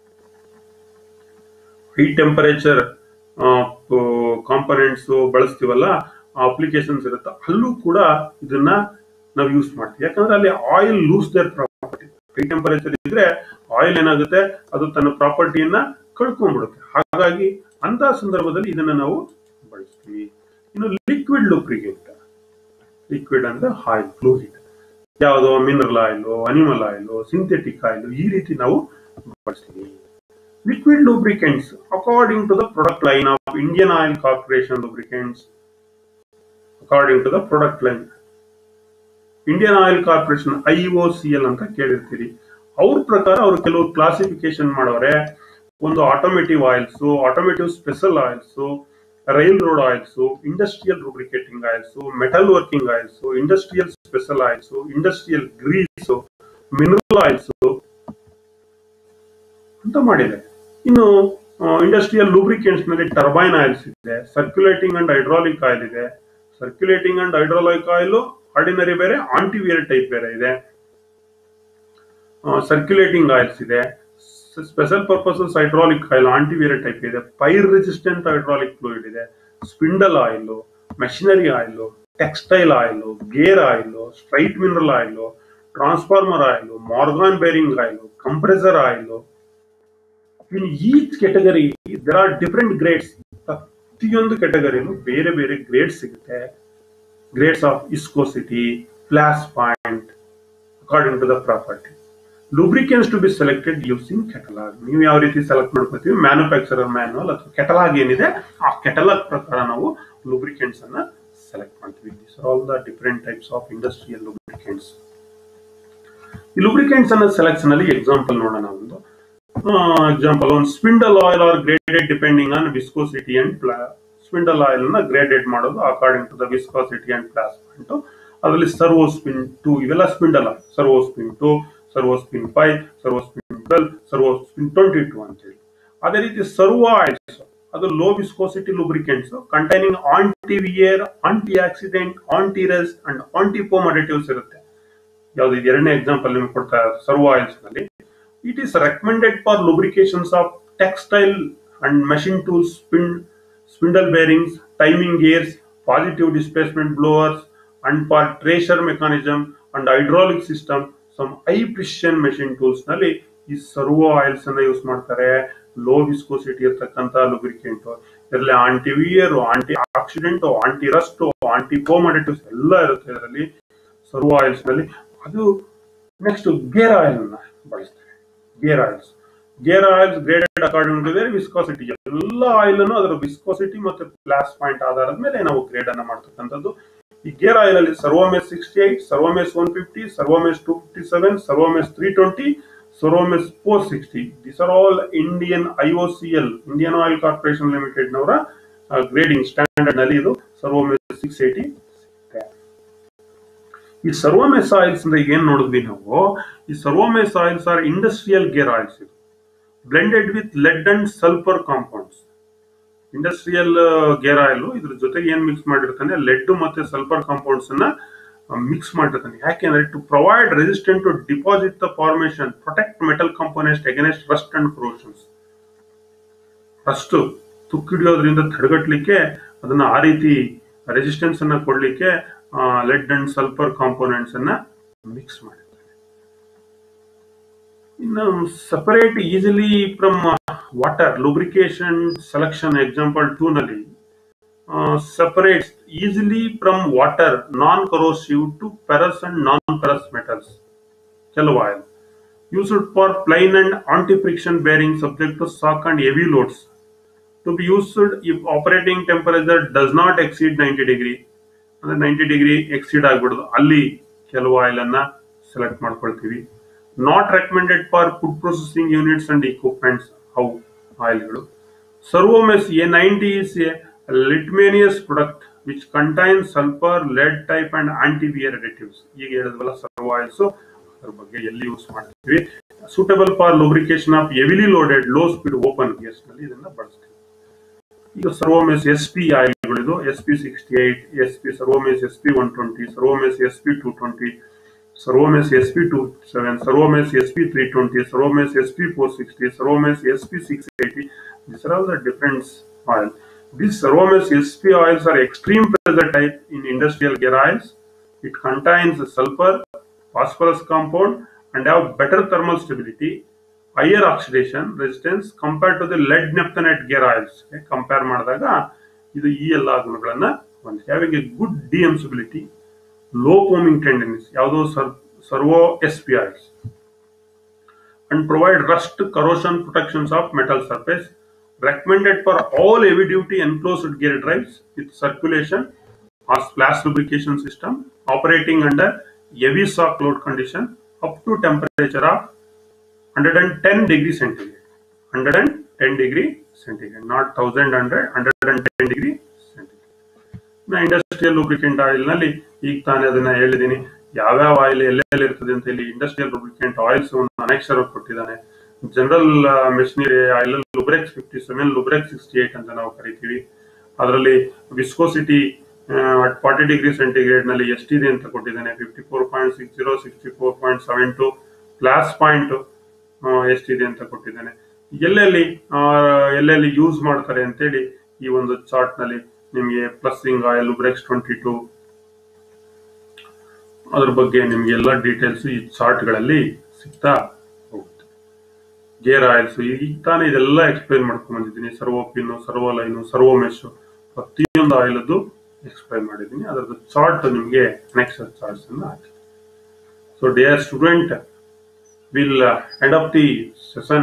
High temperature components ಬಳಸ್ತೀವಲ್ಲ, applications ಇರುತ್ತೆ, ಅಲ್ಲೂ ಕೂಡ ಇದನ್ನ ನಾವು ಯೂಸ್ ಮಾಡ್ತೀವಿ. ಯಾಕಂದ್ರೆ ಅಲ್ಲಿ oil loose their property. High temperature ಇದ್ರೆ ಆಯಿಲ್ ಏನಾಗುತ್ತೆ, ಅದು ತನ್ನ ಪ್ರಾಪರ್ಟಿಯನ್ನ ಕಳ್ಕೊಂಡ್ಬಿಡುತ್ತೆ. ಹಾಗಾಗಿ ಅಂತ ಸಂದರ್ಭದಲ್ಲಿ ಇದನ್ನ ನಾವು ಬಳಸ್ತೀವಿ. ಇನ್ನು ಲಿಕ್ವಿಡ್ ಲೂಬ್ರಿಕೆಂಟ್, ಲಿಕ್ವಿಡ್ ಅಂದ್ರೆ ಆಯಿಲ್ ಫ್ಲೂಯಿಡ್, ಯಾವುದೋ mineral oil, animal oil, synthetic oil, ಈ ರೀತಿ ನಾವು ಬಳಸ್ತೀವಿ. Liquid lubricants according to the product line of Indian Oil Corporation lubricants. According to the product line Indian Oil Corporation I O C L ಅಂತ ಕೇಳಿರ್ತೀರಿ. ಅವ್ರ ಪ್ರಕಾರ ಅವರು ಕೆಲವು ಕ್ಲಾಸಿಫಿಕೇಶನ್ ಮಾಡವ್ರೆ. ಒಂದು automotive oils, automotive special oils, rail road oils, industrial lubricating oils, metal working oils, industrial special oils, industrial grease, mineral oils ಅಂತ ಮಾಡಿದೆ. ಇನ್ನು ಇಂಡಸ್ಟ್ರಿಯಲ್ ಲೂಬ್ರಿಕೆಂಟ್ಸ್ ನಲ್ಲಿ ಟರ್ಬೈನ್ ಆಯಿಲ್ಸ್ ಇದೆ, ಸರ್ಕ್ಯುಲೇಟಿಂಗ್ ಅಂಡ್ ಹೈಡ್ರಾಲಿಕ್ ಆಯಿಲ್ ಇದೆ. Circulating and hydraulic oil ordinary ಬೇರೆ, antiwear type ಬೇರೆ ಇದೆ. Circulating oils ಇದೆ, special purposes hydraulic oil antiwear type ಇದೆ, ಫೈರ್ ರೆಸಿಸ್ಟೆಂಟ್ ಹೈಡ್ರಾಲಿಕ್ ಫ್ಲೂಯಿಡ್ ಇದೆ, spindle oil, machinery oil, textile oil, gear oil, straight mineral oil, transformer oil, Morgan bearing oil, compressor oil. In each category there are different grades. ಪ್ರತಿಯೊಂದು ಕೆಟಗರಿನೂ ಬೇರೆ ಬೇರೆ grade ಸಿಗುತ್ತೆ. Grades of viscosity, flash point according to the property. Lubricants to be selected using catalogue. ನೀವು ಯಾವ ರೀತಿ select ಮಾಡ್ಕೊತೀವಿ, manufacturer manual ಅಥವಾ catalogue ಏನಿದೆ ಆ ಕೆಟಲಾಗ್ ಪ್ರಕಾರ ನಾವು ಲೂಬ್ರಿಕೆಂಟ್ಸ್ ಅನ್ನ ಸೆಲೆಕ್ಟ್ ಮಾಡ್ತೀವಿ. These are all the different types of industrial lubricants. ಈ ಲೂಬ್ರಿಕೆಂಟ್ಸ್ ಅನ್ನ ಸೆಲೆಕ್ಷನ್ ಅಲ್ಲಿ ಎಕ್ಸಾಂಪಲ್ ನೋಡೋಣ. ಒಂದು ಎಕ್ಸಾಂಪಲ್, ಒಂದು spindle oil are graded depending on viscosity and spindle oil ನ ಗ್ರೇಡೆಡ್ ಮಾಡೋದು according to the viscosity and flash point. ಅದರಲ್ಲಿ Servo Spin two, ಇವೆಲ್ಲ spindle oil. Servo Spin two, Servo Spin five, Servo Spin twelve, Servo Spin twenty two ಅಂತ ಹೇಳಿ. ಅದೇ ರೀತಿ Servo oils ಅದು low viscosity lubricants containing antiwear, anti oxidant, anti rust and antifoam additives ಇರುತ್ತೆ. ಯಾವ್ದು ಎರಡನೇ example ನಿಮ್ಗೆ ಕೊಡ್ತಾ ಇರೋದು ಸರ್ವೋ ಆಯಿಲ್ಸ್ ನಲ್ಲಿ. It is recommended for lubrications of textile and machine tools, spin spindle bearings, timing gears, positive displacement blowers and for tracer mechanism and hydraulic system. Some high precision machine tools ನಲ್ಲಿ ಈ Servo oils ಅನ್ನ use ಮಾಡ್ತಾರೆ. Low viscosity ಇರ್ತಕ್ಕಂಥ lubricant, ಇದರಲ್ಲಿ antiwear, anti oxidant, anti rust, aunty foam additives ಎಲ್ಲ ಇರುತ್ತೆ ಇದರಲ್ಲಿ servo oils ನಲ್ಲಿ. ಅದು ನೆಕ್ಸ್ಟ್ ಗೇರ್ ಆಯಿಲ್ ಅನ್ನ ಬಳಸ್ತಾರೆ. Gear oils gear oils graded according to their viscosity. ಎಲ್ಲ ಆಯಿಲ್ ಅನ್ನು ಅದರ ವಿಸ್ಕೋಸಿಟಿ ಮತ್ತೆ ಫ್ಲಾಶ್ ಪಾಯಿಂಟ್ ಆಧಾರದ ಮೇಲೆ ನಾವು ಗ್ರೇಡ್ ಅನ್ನ ಮಾಡ್ತಕ್ಕಂಥದ್ದು. ಈ ಗೇರ್ ಆಯಿಲ್ ಅಲ್ಲಿ Servomesh sixty eight, Servomesh one fifty, Servomesh two fifty seven, Servomesh three twenty, Servomesh four sixty. This are all Indian I O C L, Indian Oil Corporation Limited ನವರ ಗ್ರೇಡಿಂಗ್ ಸ್ಟ್ಯಾಂಡರ್ಡ್ ನಲ್ಲಿ ಇದು ಸರ್ವೋಮೆಸ್ ಸಿಕ್ಸ್ ಏಯ್ಟಿ ಸಿಗುತ್ತೆ. ಈ Servomesh oils ಅಂದ್ರೆ ಏನ್ ನೋಡಿದ್ವಿ ನಾವು, ಈ Servomesh oils are industrial gear oils, ಇದು blended with lead and sulphur compounds. Industrial gear oil ಇದ್ರ ಜೊತೆಗೆ ಏನ್ ಮಿಕ್ಸ್ ಮಾಡಿರ್ತಾನೆ, ಲೆಡ್ ಮತ್ತೆ ಸಲ್ಫರ್ ಕಾಂಪೌಂಡ್ಸ್ ಅನ್ನ ಮಿಕ್ಸ್ ಮಾಡಿರ್ತಾನೆ. ಯಾಕೆಂದ್ರೆ to provide resistant to deposit the formation, protect metal components against rust and corrosions. Rust ತುಕ್ಕಿಡಿಯೋದ್ರಿಂದ ತಡೆಗಟ್ಟಲಿಕ್ಕೆ, ಅದನ್ನ ಆ ರೀತಿ ರೆಸಿಸ್ಟೆನ್ಸ್ ಅನ್ನ ಕೊಡ್ಲಿಕ್ಕೆ ಲೆಡ್ ಅಂಡ್ ಸಲ್ಫರ್ ಕಾಂಪೋನೆಂಟ್ಸ್ ಅನ್ನ ಮಿಕ್ಸ್ ಮಾಡಿರ್ತಾರೆ. ಇನ್ನು separate easily from water lubrication selection example two ನಲ್ಲಿ separates easily from water non corrosive to ferrous and non ferrous metals. ಕೆಲವು oil used for plain and anti-friction bearing subject to shock and heavy loads, to be used if operating temperature does not exceed ninety degree. ಅಂದ್ರೆ ninety degree exceed ಆಗ್ಬಿಡುದು, ಅಲ್ಲಿ ಕೆಲವು oil ಅನ್ನ select ಮಾಡ್ಕೊಳ್ತೀವಿ. Not recommended for food processing units and equipments. ಅವು ಆಯಿಲ್ಗಳು. Servomesh A ninety is a bituminous product which contains sulphur, lead type and antiwear additives. ಈಗ ಹೇಳಿದ್ವಲ್ಲ ಸರ್ವೋ ಆಯಿಲ್ಸ್, ಅದ್ರ ಬಗ್ಗೆ ಎಲ್ಲಿ ಯೂಸ್ ಮಾಡ್ತೀವಿ. Suitable for lubrication of heavily loaded low speed open gears ನಲ್ಲಿ ಇದನ್ನ ಬಳಸ್ತೀವಿ. ಈಗ ಸರ್ವೋಮೆಸ್ ಎಸ್ ಪಿ ಆಯಿಲ್ಗಳಿದು S P sixty eight, S P Servomesh S P one twenty, Servomesh S P two twenty, Servomesh S P two seven, Servomesh S P three twenty, Servomesh S P four sixty, Servomesh S P six eighty. These are all the different oil. These Servomex S P oils are extreme pressure type in industrial gear oils. It contains sulfur, phosphorus compound and have better thermal stability, higher oxidation resistance compared to the lead naphthenate gear oils. Compare ಮಾಡಿದಾಗ ಇದು ಈ ಎಲ್ಲ ಗುಣಗಳನ್ನ ಹೊಂದಿದೆ. Having a good deemsability, low foaming tendency, ಯಾವುದೋ servo S P oils, and provide rust corrosion protections of metal surface. Recommended for all heavy duty enclosed gear drives with circulation or splash lubrication system operating under heavy shock load condition up to temperature of one hundred ten degree centigrade. one hundred ten degree centigrade, not one thousand one hundred, one hundred ten degree centigrade. ನಾ industrial lubricant oil ನಲ್ಲಿ ಈಗ ತಾನೇ ಅದನ್ನ ಹೇಳಿದೀನಿ, ಯಾವ್ಯಾವ oil ಎಲ್ಲೆಲ್ಲಿ ಇರ್ತದೆ ಅಂತ. ಇಲ್ಲಿ ಇಂಡಸ್ಟ್ರಿಯಲ್ ಲೂಬ್ರಿಕೆಂಟ್ ಆಯಿಲ್ಸ್ ಒಂದು ಅನೇಕ್ಷರ ಕೊಟ್ಟಿದ್ದಾನೆ. General machinery oil Lubrex fifty seven, Lubrex sixty eight ಅಂತ ನಾವು ಕರಿತೀವಿ. ಅದರಲ್ಲಿ ವಿಸ್ಕೋಸಿಟಿ ಫಾರ್ಟಿ ಡಿಗ್ರಿ ಸೆಂಟಿಗ್ರೇಡ್ ನಲ್ಲಿ ಎಷ್ಟಿದೆ ಅಂತ ಕೊಟ್ಟಿದ್ದಾನೆ, fifty four point six zero, sixty four point seven two, glass point ಎಷ್ಟಿದೆ ಅಂತ ಕೊಟ್ಟಿದ್ದಾನೆ. ಎಲ್ಲೆಲ್ಲಿ ಎಲ್ಲೆಲ್ಲಿ ಯೂಸ್ ಮಾಡ್ತಾರೆ ಅಂತೇಳಿ ಈ ಒಂದು ಚಾರ್ಟ್ ನಲ್ಲಿ ನಿಮಗೆ flushing oil Lubrex twenty two, ಅದ್ರ ಬಗ್ಗೆ ನಿಮ್ಗೆ ಎಲ್ಲ ಡೀಟೇಲ್ಸ್ ಈ ಚಾರ್ಟ್ ಗಳಲ್ಲಿ ಸಿಗ್ತಾ ಹೋಗುತ್ತೆ. ಗೇರ್ ಆಯಿಲ್ಸ್ ಈಗ ತಾನೇ ಇದೆಲ್ಲ ಎಕ್ಸ್ಪ್ಲೈನ್ ಮಾಡ್ಕೊಂಡ್ ಬಂದಿದ್ದೀನಿ. ಸರ್ವೋಪಿನ್, ಸರ್ವೋಲೈನ್, ಸರ್ವೋಮೆಶ್, ಪ್ರತಿಯೊಂದು ಆಯಿಲ್ ಅದು ಎಕ್ಸ್ಪ್ಲೈನ್ ಮಾಡಿದ್ದೀನಿ. ಅದರದ್ದು ಚಾರ್ಟ್ ನಿಮಗೆ ನೆಕ್ಸ್ಟ್ ಚಾರ್ಟ್ಸ್ ಅನ್ನು ಹಾಕಿ. So dear student, will end of the session.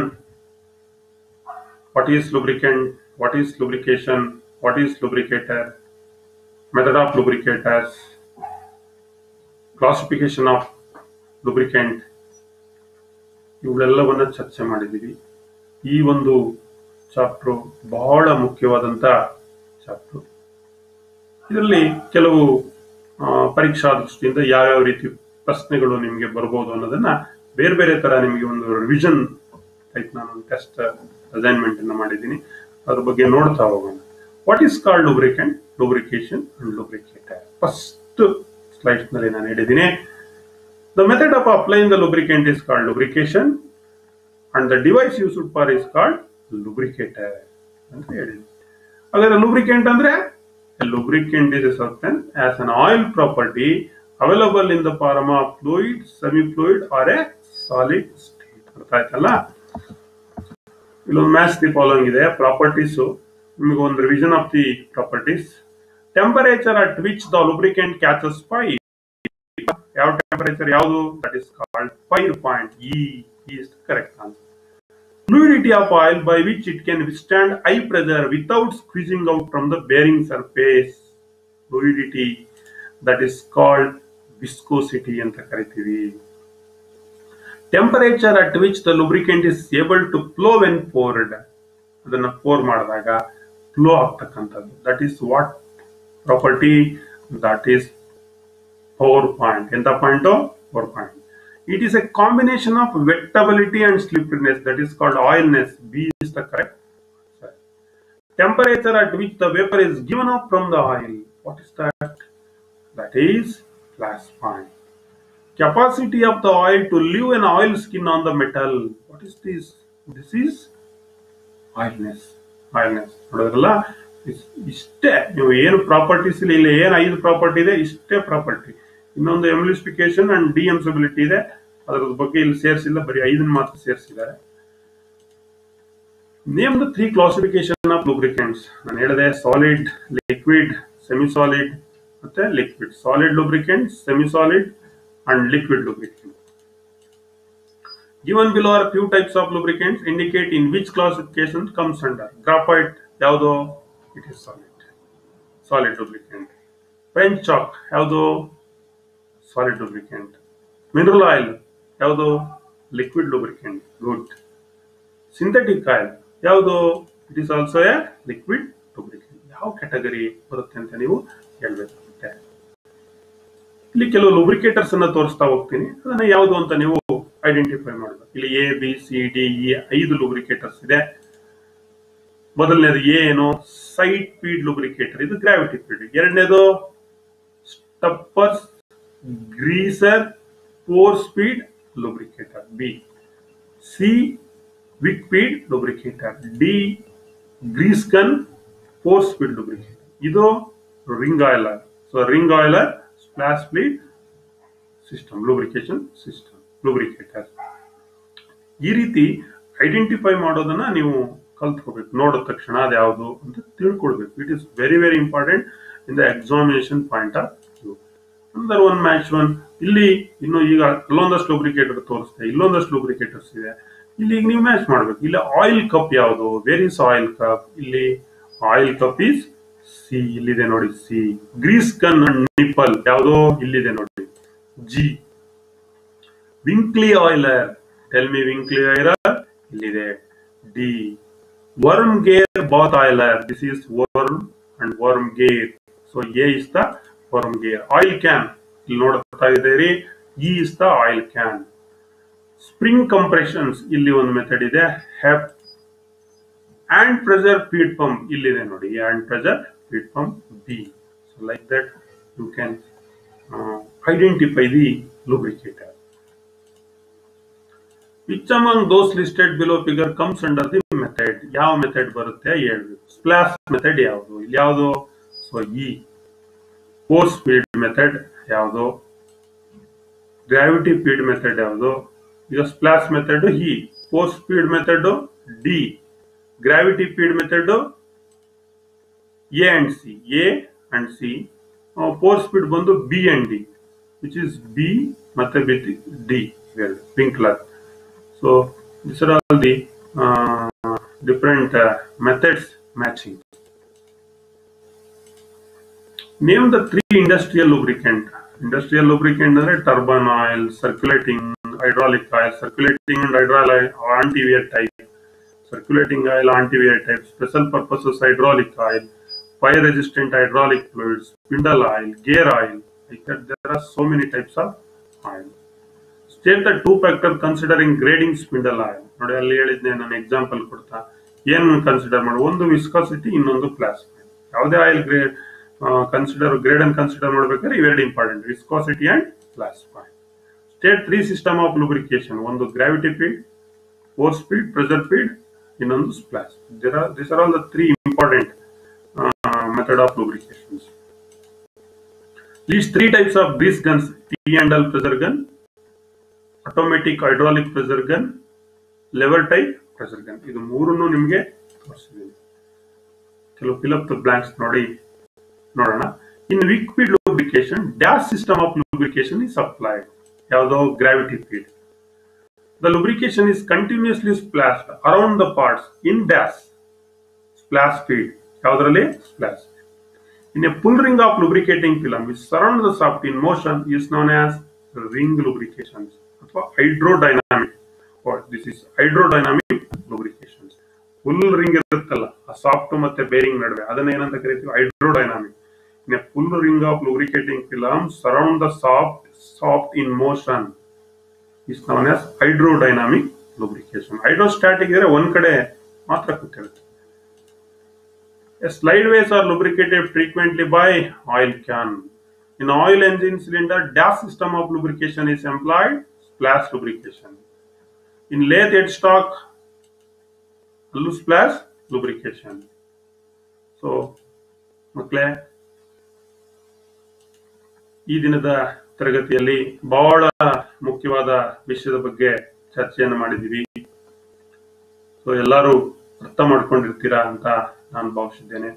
What is lubricant, what is lubrication, what is lubricator, method of lubricators, classification of lubricant, ಇವುಗಳೆಲ್ಲವನ್ನ ಚರ್ಚೆ ಮಾಡಿದ್ದೀವಿ. ಈ ಒಂದು ಚಾಪ್ಟರ್ ಬಹಳ ಮುಖ್ಯವಾದಂತ ಚಾಪ್ಟರ್. ಇದರಲ್ಲಿ ಕೆಲವು ಪರೀಕ್ಷಾ ದೃಷ್ಟಿಯಿಂದ ಯಾವ್ಯಾವ ರೀತಿ ಪ್ರಶ್ನೆಗಳು ನಿಮಗೆ ಬರ್ಬೋದು ಅನ್ನೋದನ್ನ ಬೇರೆ ಬೇರೆ ತರ ನಿಮಗೆ ಒಂದು ರಿವಿಷನ್ ಟೈಪ್ ನಾನು ಟೆಸ್ಟ್ ಅಸೈನ್ಮೆಂಟ್ ಅನ್ನ ಮಾಡಿದ್ದೀನಿ. ಅದ್ರ ಬಗ್ಗೆ ನೋಡ್ತಾ ಹೋಗೋಣ. What is called lubricant, lubrication and lubricator. First slides ನಲ್ಲಿ ನಾನು ಹೇಳಿದ್ದೀನಿ, the method of applying the lubricant is called lubrication and the device used for is called lubricator ಅಂತ ಹೇಳಿದ್ದೀನಿ. ಹಾಗಾದ್ರೆ ಲುಬ್ರಿಕೆಂಟ್ ಅಂದ್ರೆ a lubricant is a substance as an oil property available in the form of fluid, semi-fluid or a solid state. ಅರ್ಥ ಆಯ್ತಲ್ಲ? ಇಲ್ಲೊಂದು match the following ಇದೆ. Properties, ನಿಮಗೆ ಒಂದು revision of the properties. Temperature at which the lubricant catches fire. ಯಾವ temperature ಯಾವುದು? That is called fire point. E is the correct answer. Fluidity of oil by which it can withstand high pressure without squeezing out from the bearing surface. Fluidity, that is called viscosity ಅಂತ ಕರಿತೀವಿ. Temperature at which the lubricant is able to flow when poured. ಅದನ್ನ pour ಮಾಡಿದಾಗ flow ಆಗ್ತಕ್ಕಂಥದ್ದು, that is what property, that is four point. Enta point four point. It is a combination of wettability and sliperiness, that is called oilness. B is the correct answer. Temperature at which the vapor is given up from the oil, what is that? That is plus point. Capacity of the oil to leave an oil skin on the metal, what is this? This is oilness. oilness ನೋಡೋದ್ರಲ್ಲ, ಇಷ್ಟೇ ನೀವು ಏನು properties ಇಲ್ಲಿ ಇಲ್ಲಿ ಏನು ಐದು property ಇದೆ, ಇಷ್ಟೇ ಪ್ರಾಪರ್ಟಿ. ಇನ್ನೊಂದು ಎಮ್ಲಿಫಿಕೇಶನ್ ಅಂಡ್ ಡಿಎಮ್ಸಬಿಲಿಟಿ ಇದೆ, ಅದರ ಬಗ್ಗೆ ಇಲ್ಲಿ ಸೇರಿಸಿಲ್ಲ, ಬರೀ ಐದನ್ನು ಮಾತ್ರ ಸೇರಿಸಿದ್ದಾರೆ. Name the three classification of lubricants. ನಾನು ಹೇಳಿದೆ ಸಾಲಿಡ್, ಲಿಕ್ವಿಡ್, ಸೆಮಿ ಸಾಲಿಡ್ ಮತ್ತೆ ಲಿಕ್ವಿಡ್. Solid lubricant, semi solid and liquid lubricant. Given below are few types of lubricants, indicate in which classification comes under. Graphite ಯಾವುದು? It is solid. Solid lubricant. French chalk ಯಾವುದು? Solid lubricant. Mineral oil ಯಾವುದು? Liquid lubricant. Good. Synthetic oil ಯಾವುದು? It is also a liquid lubricant. ಯಾವ category ಬರುತ್ತೆ ಅಂತ ನೀವು ಹೇಳಬೇಕಾಗುತ್ತೆ. ಇಲ್ಲಿ ಕೆಲವು ಲೂಬ್ರಿಕೇಟರ್ಸ್ ಅನ್ನ ತೋರಿಸ್ತಾ ಹೋಗ್ತೀನಿ, ಅದನ್ನ ಯಾವುದು ಅಂತ ನೀವು ಐಡೆಂಟಿಫೈ ಮಾಡಬೇಕು. ಇಲ್ಲಿ A B C D E ಐದು ಲೂಬ್ರಿಕೇಟರ್ಸ್ ಇದೆ. ಮೊದಲನೇದು ಎ ಏನು? ಸೈಡ್ ಫೀಡ್ ಲೂಬ್ರಿಕೇಟರ್, ಇದು ಗ್ರಾವಿಟಿ ಫೀಡ್. ಎರಡನೇದು Stauffer's greaser force feed lubricator, B. C wick feed lubricator, D grease gun force feed lubricator. ಇದು ring oiler. So ring oiler splash fluid system, lubrication system, lubricator. ಈ ರೀತಿ identify ಮಾಡೋದನ್ನ ನೀವು ಕಲ್ತ್ಕೋಬೇಕು. ನೋಡಿದ ತಕ್ಷಣ ಅದು ಯಾವುದು ಅಂತ ತಿಳ್ಕೊಳ್ಬೇಕು. It is very very important in the examination point of view. ಅಂದರ್ ಒನ್ ಮ್ಯಾಚ್ ಒನ್. ಇಲ್ಲಿ ಇನ್ನು ಈಗ ಅಲ್ಲೊಂದಷ್ಟು ಲೂಬ್ರಿಕೇಟರ್ ತೋರಿಸ್ತೆ, ಇಲ್ಲೊಂದಷ್ಟು ಲೂಬ್ರಿಕೇಟರ್ಸ್ ಇದೆ. ಇಲ್ಲಿ ಈಗ ನೀವು ಮ್ಯಾಚ್ ಮಾಡ್ಬೇಕು. ಇಲ್ಲಿ ಆಯಿಲ್ ಕಪ್ ಯಾವುದು? Where is oil cup? ಇಲ್ಲಿ ಆಯಿಲ್ ಕಪ್ ಈಸ್ ಸಿ, ಇಲ್ಲಿದೆ ನೋಡಿ C. Grease gun and nipple ಯಾವುದು? ಇಲ್ಲಿದೆ ನೋಡಿ ಜಿ. ವಿಂಕ್ಲಿ ಆಯಿಲರ್, ಟೆಲ್ ಮಿ ವಿಂಕ್ಲಿ ಆಯಿಲರ್, ಇಲ್ಲಿದೆ D. Worm gear bath oiler, this is worm and worm gear. So A is the worm gear. Oil can ಇಲ್ಲಿ ನೋಡ್ತಾ ಇದ್ದೀರಿ, E is the oil can. Spring compressions ಇಲ್ಲಿ ಒಂದು method ಇದೆ, ಹೆಪ್. and pressure feed pump ಇಲ್ಲಿದೆ ನೋಡಿ, and pressure feed pump B. So like that you can uh, identify the lubricator. Which among those listed below figure comes under the method? ಯಾವ method ಬರುತ್ತೆ ಹೇಳ್ಬೇಕು. Splash method ಯಾವುದು? ಇಲ್ಲಿ ಯಾವುದು? So E. Force feed method ಯಾವುದು? Gravity feed method ಯಾವುದು? ಈಗ splash method E, force feed method D, gravity feed method A and C, A and C. Force feed ಬಂದು B and D, which is B ಮತ್ತೆ with D, pink colour. So this are all the different uh, methods matching. Name the three industrial lubricant. Industrial lubricant ಅಂದ್ರೆ turbine oil, circulating hydraulic oil, circulating and hydraulic anti-wear type, circulating oil anti-wear type, special purposes hydraulic oil, fire resistant hydraulic fluids, spindle oil, gear oil. Like that, there are so many types of oil. State the two factor considering grading spindle oil. ನೋಡಿ ಅಲ್ಲಿ ಹೇಳಿದ್ನೆ ನಾನು example ಕೊಡ್ತಾ. ಏನು consider ಮಾಡಿ? ಒಂದು viscosity, ಇನ್ನೊಂದು plastic. ಯಾವುದೇ oil grade consider grade ಅನ್ನು ಕನ್ಸಿಡರ್ ಮಾಡ್ಬೇಕಾದ್ರೆ ಇವೆರಡು important, viscosity and plastic. State three system of lubrication. ಒಂದು gravity feed, force feed, pressure feed, ಇನ್ನೊಂದು splash. This are all the three important method of lubrications. List three types of grease guns: T-handle pressure gun, automatic hydraulic pressure gun, lever type pressure gun. ಇದು ಮೂರನ್ನು ನಿಮಗೆ ತೋರಿಸಿದ್ದೀನಿ. ಕೆಲವು fill up the blanks ನೋಡಿ ನೋಡೋಣ. In weak feed lubrication, dash system of lubrication is applied. ಯಾವುದು? gravity feed. The lubrication is continuously splashed around the parts in dash splash feed. ಯಾವುದರಲ್ಲಿ? splash. In a pull ring of lubricating film which surrounds the shaft in motion is known as ring lubrications ಅಥವಾ hydrodynamic. Or this is hydrodynamic lubrications. Pull ring ಇರುತ್ತಲ್ಲ, ಆ soft ಮತ್ತೆ bearing ನಡುವೆ, ಅದನ್ನ ಏನಂತ ಕರಿತೀವಿ? ಹೈಡ್ರೋಡೈನಾಮಿಕ್. in a full ring of lubricating film surround the soft soft in motion is known as hydrodynamic lubrication. Hydrostatic ಇದ್ರೆ ಒಂದ್ ಕಡೆ ಮಾತ್ರ ಕೂತಿರುತ್ತೆ. Slideways are lubricated frequently by oil can. In oil engine cylinder, dash system of lubrication is employed, splash lubrication. In lathe headstock, loose splash lubrication. So, ಮಕ್ಕಳೇ, ಈ ದಿನದ ತರಗತಿಯಲ್ಲಿ ಬಹಳ ಮುಖ್ಯವಾದ ವಿಷಯದ ಬಗ್ಗೆ ಚರ್ಚೆಯನ್ನು ಮಾಡಿದ್ದೀವಿ. ಸೊ ಎಲ್ಲರೂ ಅರ್ಥ ಮಾಡ್ಕೊಂಡಿರ್ತೀರಾ ಅಂತ ನಾನು ಭಾವಿಸಿದ್ದೇನೆ.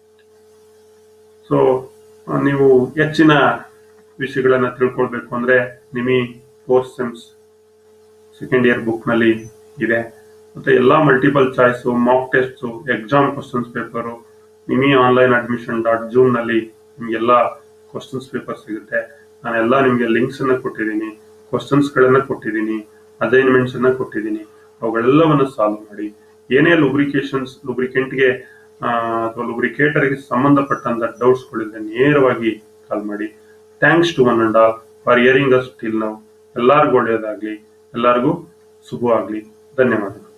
ಸೊ ನೀವು ಹೆಚ್ಚಿನ ವಿಷಯಗಳನ್ನ ತಿಳ್ಕೊಳ್ಬೇಕು ಅಂದ್ರೆ ನಿಮಿ fourth sems second year book ನಲ್ಲಿ ಇದೆ. ಮತ್ತೆ ಎಲ್ಲಾ multiple choice, mock test, exam questions paper ನಿಮಿ ಆನ್ಲೈನ್ ಅಡ್ಮಿಷನ್ ಡಾಟ್ ಜೂಮ್ ನಲ್ಲಿ ನಿಮ್ಗೆಲ್ಲ ಕ್ವಶನ್ಸ್ ಪೇಪರ್ ಸಿಗುತ್ತೆ. ನಾನೆಲ್ಲ ನಿಮ್ಗೆ ಲಿಂಕ್ಸ್ ಅನ್ನ ಕೊಟ್ಟಿದ್ದೀನಿ, ಕ್ವಶನ್ಸ್ ಗಳನ್ನ ಕೊಟ್ಟಿದ್ದೀನಿ, ಅಸೈನ್ಮೆಂಟ್ಸ್ ಅನ್ನ ಕೊಟ್ಟಿದ್ದೀನಿ. ಅವುಗಳೆಲ್ಲವನ್ನ ಸಾಲ್ವ್ ಮಾಡಿ ಏನೇ ಲುಬ್ರಿಕೇಶನ್ಸ್ ಲುಬ್ರಿಕೆಂಟ್ಗೆ ಅಥವಾ ಲುಬ್ರಿಕೇಟರ್ಗೆ ಸಂಬಂಧಪಟ್ಟಂತ ಡೌಟ್ಸ್ಗಳಿದ್ರೆ ನೇರವಾಗಿ ಕಾಲ್ ಮಾಡಿ. Thanks to one and all for hearing us till now. ಎಲ್ಲರಿಗೂ ಒಳ್ಳೆಯದಾಗ್ಲಿ, ಎಲ್ಲರಿಗೂ ಶುಭವಾಗ್ಲಿ. ಧನ್ಯವಾದಗಳು.